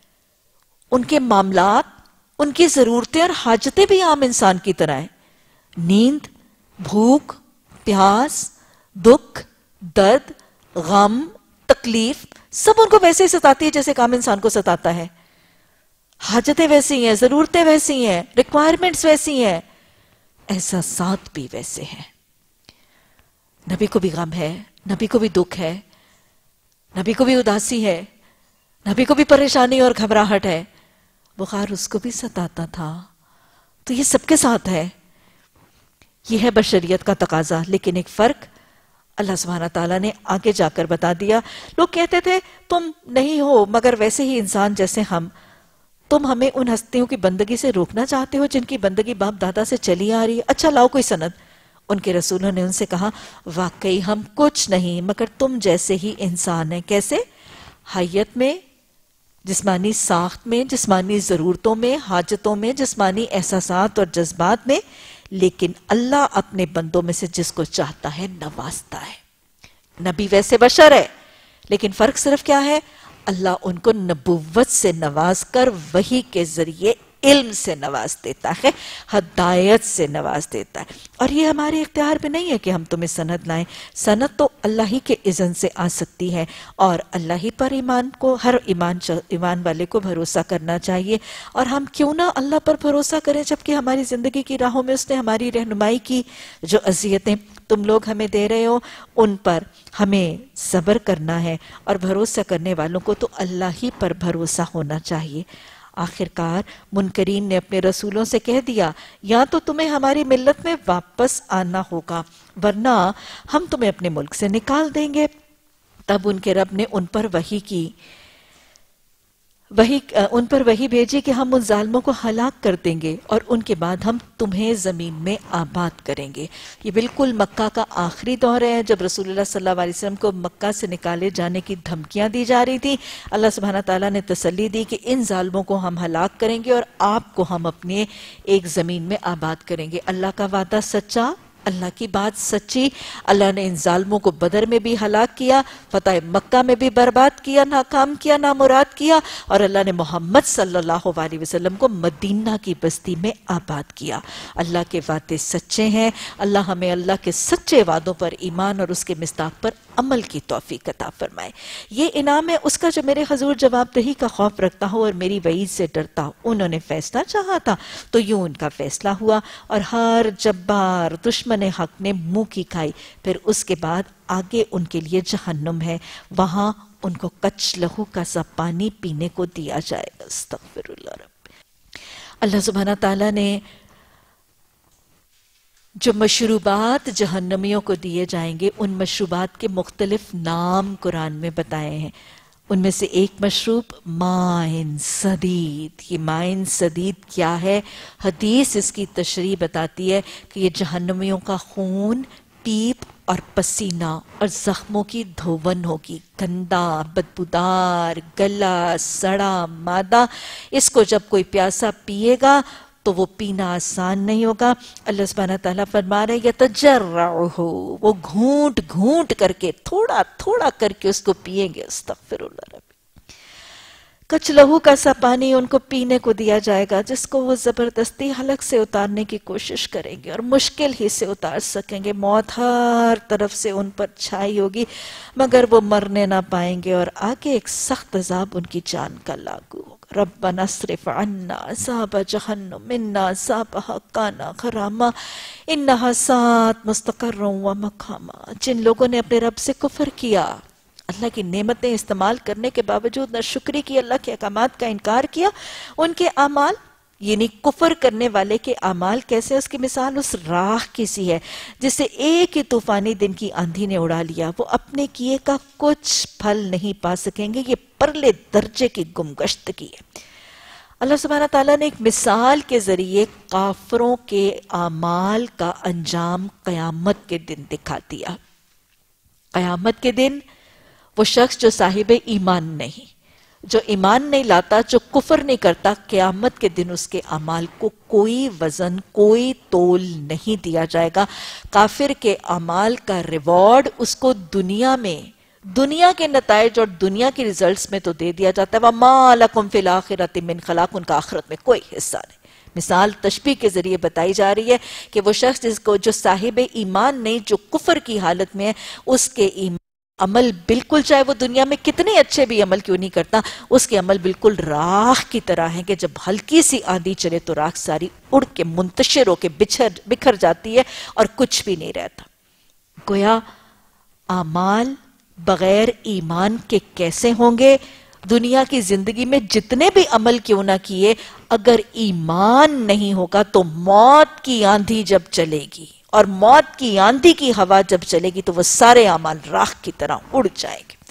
ان کے معاملات، ان کی ضرورتیں اور حاجتیں بھی عام انسان کی طرح ہیں. نیند، بھوک، پیاس، دکھ، درد، غم، تکلیف سب ان کو ویسے ہی ستاتی ہے جیسے ایک عام انسان کو ستاتا ہے. حاجتیں ویسی ہیں، ضرورتیں ویسی ہیں، ریکوائرمنٹس ویسی ہیں، احساسات بھی ویسے ہیں. نبی کو بھی غم ہے، نبی کو بھی دکھ ہے، نبی کو بھی اداسی ہے، نبی کو بھی پریشانی اور گھبراہٹ ہے. بخار اس کو بھی ستاتا تھا. تو یہ سب کے ساتھ ہے. یہ ہے بشریت کا تقاضا. لیکن ایک فرق اللہ سبحانہ تعالیٰ نے آگے جا کر بتا دیا. لوگ کہتے تھے تم نہیں ہو مگر ویسے ہی انسان جیسے ہم. تم ہمیں ان ہستیوں کی بندگی سے روکنا چاہتے ہو جن کی بندگی باپ دادا سے چلی آ رہی ہے. اچھا لاؤ کوئی سند. ان کے رسولوں نے ان سے کہا واقعی ہم کچھ نہیں مگر تم جیسے ہی انسان ہیں. کیسے؟ حیت میں، جسمانی ساخت میں، جسمانی ضرورتوں میں، حاجتوں میں، جسمانی احساسات اور جذبات میں. لیکن اللہ اپنے بندوں میں سے جس کو چاہتا ہے نوازتا ہے. نبی ویسے بشر ہے لیکن فرق صرف کیا ہے؟ اللہ ان کو نبوت سے نواز کر وحی کے ذریعے علم سے نواز دیتا ہے، ہدایت سے نواز دیتا ہے. اور یہ ہمارے اختیار میں نہیں ہے کہ ہم تمہیں سند لائیں. سند تو اللہ ہی کے اذن سے آ سکتی ہے اور اللہ ہی پر ایمان کو، ہر ایمان ایمان والے کو بھروسہ کرنا چاہیے. اور ہم کیوں نہ اللہ پر بھروسہ کریں جبکہ ہماری زندگی کی راہوں میں اس نے ہماری رہنمائی کی. جو اذیتیں تم لوگ ہمیں دے رہے ہو ان پر ہمیں صبر کرنا ہے اور بھروسہ کرنے والوں کو تو اللہ ہی پر بھروسہ ہونا چاہیے. آخرکار منکرین نے اپنے رسولوں سے کہہ دیا یا تو تمہیں ہماری ملت میں واپس آنا ہوگا ورنہ ہم تمہیں اپنے ملک سے نکال دیں گے. تب ان کے رب نے ان پر وحی کی وہی ان پر وہی بھیجی کہ ہم ان ظالموں کو ہلاک کر دیں گے اور ان کے بعد ہم تمہیں زمین میں آباد کریں گے. یہ بالکل مکہ کا آخری دور ہے جب رسول اللہ صلی اللہ علیہ وسلم کو مکہ سے نکالے جانے کی دھمکیاں دی جا رہی تھی. اللہ سبحانہ تعالیٰ نے تسلی دی کہ ان ظالموں کو ہم ہلاک کریں گے اور آپ کو ہم اپنے ایک زمین میں آباد کریں گے. اللہ کا وعدہ سچا، اللہ کی بات سچی. اللہ نے ان ظالموں کو بدر میں بھی ہلاک کیا، فتح مکہ میں بھی برباد کیا، ناکام کیا، نامراد کیا، اور اللہ نے محمد صلی اللہ علیہ وسلم کو مدینہ کی بستی میں آباد کیا. اللہ کے وعدے سچے ہیں. اللہ ہمیں اللہ کے سچے وعدوں پر ایمان اور اس کے مصداق پر عمل کی توفیق عطا فرمائے. یہ انعام ہے اس کا جو میرے حضور جواب دہی کا خوف رکھتا ہو اور میری وعید سے ڈرتا ہو. انہوں نے فیصلہ چاہا تھا تو یوں ان کا فیصلہ ہوا، اور ہر جبار دشمن حق نے منہ کی کھائی. پھر اس کے بعد آگے ان کے لیے جہنم ہے، وہاں ان کو کچ لہو کا سا پانی پینے کو دیا جائے گا. استغفر اللہ رب. اللہ سبحانہ تعالیٰ نے جو مشروبات جہنمیوں کو دیے جائیں گے ان مشروبات کے مختلف نام قرآن میں بتائے ہیں. ان میں سے ایک مشروب مائن سدید. یہ مائن سدید کیا ہے؟ حدیث اس کی تشریح بتاتی ہے کہ یہ جہنمیوں کا خون، پیپ اور پسینہ اور زخموں کی دھون ہوگی. گندا، بدبودار، گلا سڑا مادہ. اس کو جب کوئی پیاسا پیے گا تو وہ پینا آسان نہیں ہوگا. اللہ سبحانہ تعالیٰ فرما رہے یتجرعہ، وہ گھونٹ گھونٹ کر کے تھوڑا تھوڑا کر کے اس کو پیئیں گے. استغفر اللہ رب. کچ لہو کا سا پانی ان کو پینے کو دیا جائے گا جس کو وہ زبردستی حلق سے اتارنے کی کوشش کریں گے اور مشکل ہی سے اتار سکیں گے. موت ہر طرف سے ان پر چھائی ہوگی مگر وہ مرنے نہ پائیں گے، اور آگے ایک سخت عذاب ان کی جان کا لاگو ہوگا. ربنا اصرف عنا عذاب جہنم انا عذابها کان غراما انہا ساءت مستقرا ومقاما. جن لوگوں نے اپنے رب سے کفر کیا، اللہ کی نعمتیں استعمال کرنے کے باوجود نہ شکری کی، اللہ کے احکامات کا انکار کیا، ان کے اعمال یعنی کفر کرنے والے کے اعمال کیسے؟ اس کی مثال اس راہ کی سی ہے جسے ایک ہی طوفانی دن کی آندھی نے اڑا لیا. وہ اپنے کیے کا کچھ پھل نہیں پا سکیں گے. یہ پرلے درجے کی گمگشتگی ہے. اللہ سبحانہ تعالیٰ نے ایک مثال کے ذریعے کافروں کے اعمال کا انجام قیامت کے دن دکھا دیا. قیامت کے دن وہ شخص جو صاحب ایمان نہیں، جو ایمان نہیں لاتا، جو کفر نہیں کرتا، قیامت کے دن اس کے اعمال کو کوئی وزن، کوئی تول نہیں دیا جائے گا. کافر کے اعمال کا ریوارڈ اس کو دنیا میں، دنیا کے نتائج اور دنیا کی ریزلٹس میں تو دے دیا جاتا ہے. وَمَا لَكُمْ فِي الْآخِرَةِ مِنْ خَلَاقٍ. ان کا آخرت میں کوئی حصہ نہیں. مثال تشبیہ کے ذریعے بتائی جا رہی ہے کہ وہ شخص جس کو جو صاحب ایمان نہیں، جو کفر کی حالت میں ہے، اس کے ایمان عمل بالکل، چاہے وہ دنیا میں کتنے اچھے بھی عمل کیوں نہیں کرتا، اس کے عمل بالکل راکھ کی طرح ہیں کہ جب ہلکی سی آندھی چلے تو راکھ ساری اڑ کے منتشر ہو کے بچھر بکھر جاتی ہے اور کچھ بھی نہیں رہتا. گویا اعمال بغیر ایمان کے کیسے ہوں گے؟ دنیا کی زندگی میں جتنے بھی عمل کیوں نہ کیے، اگر ایمان نہیں ہوگا تو موت کی آندھی جب چلے گی اور موت کی آندھی کی ہوا جب چلے گی تو وہ سارے اعمال راکھ کی طرح اڑ جائیں گے.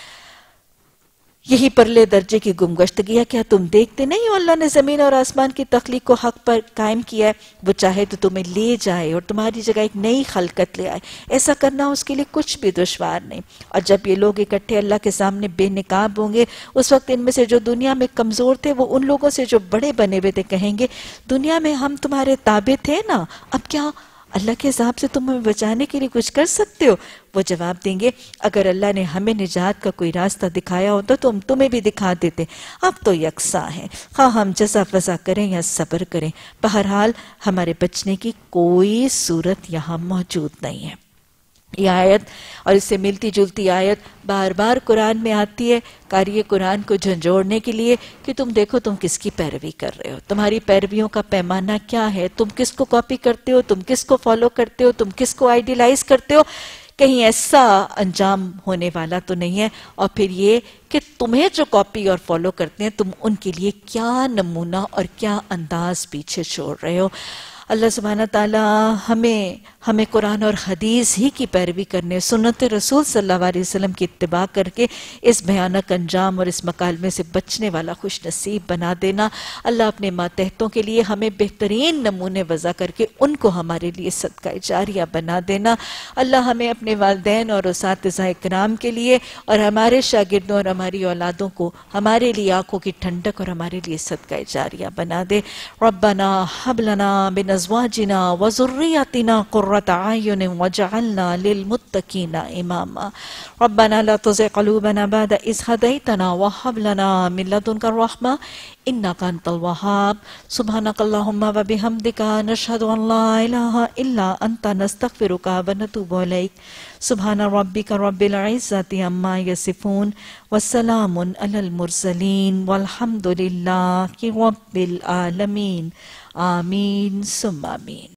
یہی پرلے درجے کی گمگشتگی ہے. کیا تم دیکھتے نہیں ہو اللہ نے زمین اور آسمان کی تخلیق کو حق پر قائم کیا ہے. وہ چاہے تو تمہیں لے جائے اور تمہاری جگہ ایک نئی خلقت لے آئے. ایسا کرنا اس کے لیے کچھ بھی دشوار نہیں. اور جب یہ لوگ اکٹھے اللہ کے سامنے بے نقاب ہوں گے، اس وقت ان میں سے جو دنیا میں کمزور تھے وہ ان لوگوں سے جو بڑے بنے ہوئے تھے کہیں گے دنیا میں ہم تمہارے تابع تھے نا، اب کیا اللہ کے عذاب سے تم ہمیں بچانے کے لیے کچھ کر سکتے ہو؟ وہ جواب دیں گے اگر اللہ نے ہمیں نجات کا کوئی راستہ دکھایا ہوتا تو ہم تمہیں بھی دکھا دیتے. اب تو یکساں ہیں، خواہ ہم جزا فضا کریں یا صبر کریں، بہرحال ہمارے بچنے کی کوئی صورت یہاں موجود نہیں ہے. یہ آیت اور اس سے ملتی جلتی آیت بار بار قرآن میں آتی ہے قاری قرآن کو جھنجھوڑنے کے لیے کہ تم دیکھو تم کس کی پیروی کر رہے ہو، تمہاری پیرویوں کا پیمانہ کیا ہے، تم کس کو کاپی کرتے ہو، تم کس کو فالو کرتے ہو، تم کس کو آئیڈیلائز کرتے ہو. کہیں ایسا انجام ہونے والا تو نہیں ہے. اور پھر یہ کہ تمہیں جو کاپی اور فالو کرتے ہیں تم ان کے لیے کیا نمونہ اور کیا انداز پیچھے چھوڑ رہے ہو. اللہ سبحانہ تعالیٰ ہمیں ہمیں قرآن اور حدیث ہی کی پیروی کرنے، سنت رسول صلی اللہ علیہ وسلم کی اتباع کر کے اس بھیانک انجام اور اس مکالمے سے بچنے والا خوش نصیب بنا دینا۔ اللہ اپنے ماتحتوں کے لیے ہمیں بہترین نمونے وضع کر کے ان کو ہمارے لیے صدقہ جاریہ بنا دینا۔ اللہ ہمیں اپنے والدین اور اساتذہ کرام کے لیے اور ہمارے شاگردوں اور ہماری اولادوں کو ہمارے لیے آنکھوں کی ٹھنڈک اور ہمارے لیے صدقہ جاریہ بنا دے۔ ربنا حب لنا من ازواجنا وذریاتنا قرۃ اعین واجعلنا للمتقین اماما۔ ربنا لا تزغ قلوبنا بعد اذ هديتنا وهب لنا من لدنك الرحمة انك انت الوهاب۔ سبحانك اللهم وبحمدك نشهد ان لا اله الا انت نستغفرك ونتوب اليك۔ سبحان ربك رب العزة عما يصفون والسلام على المرسلين والحمد لله رب العالمين۔ آمین ثم آمین۔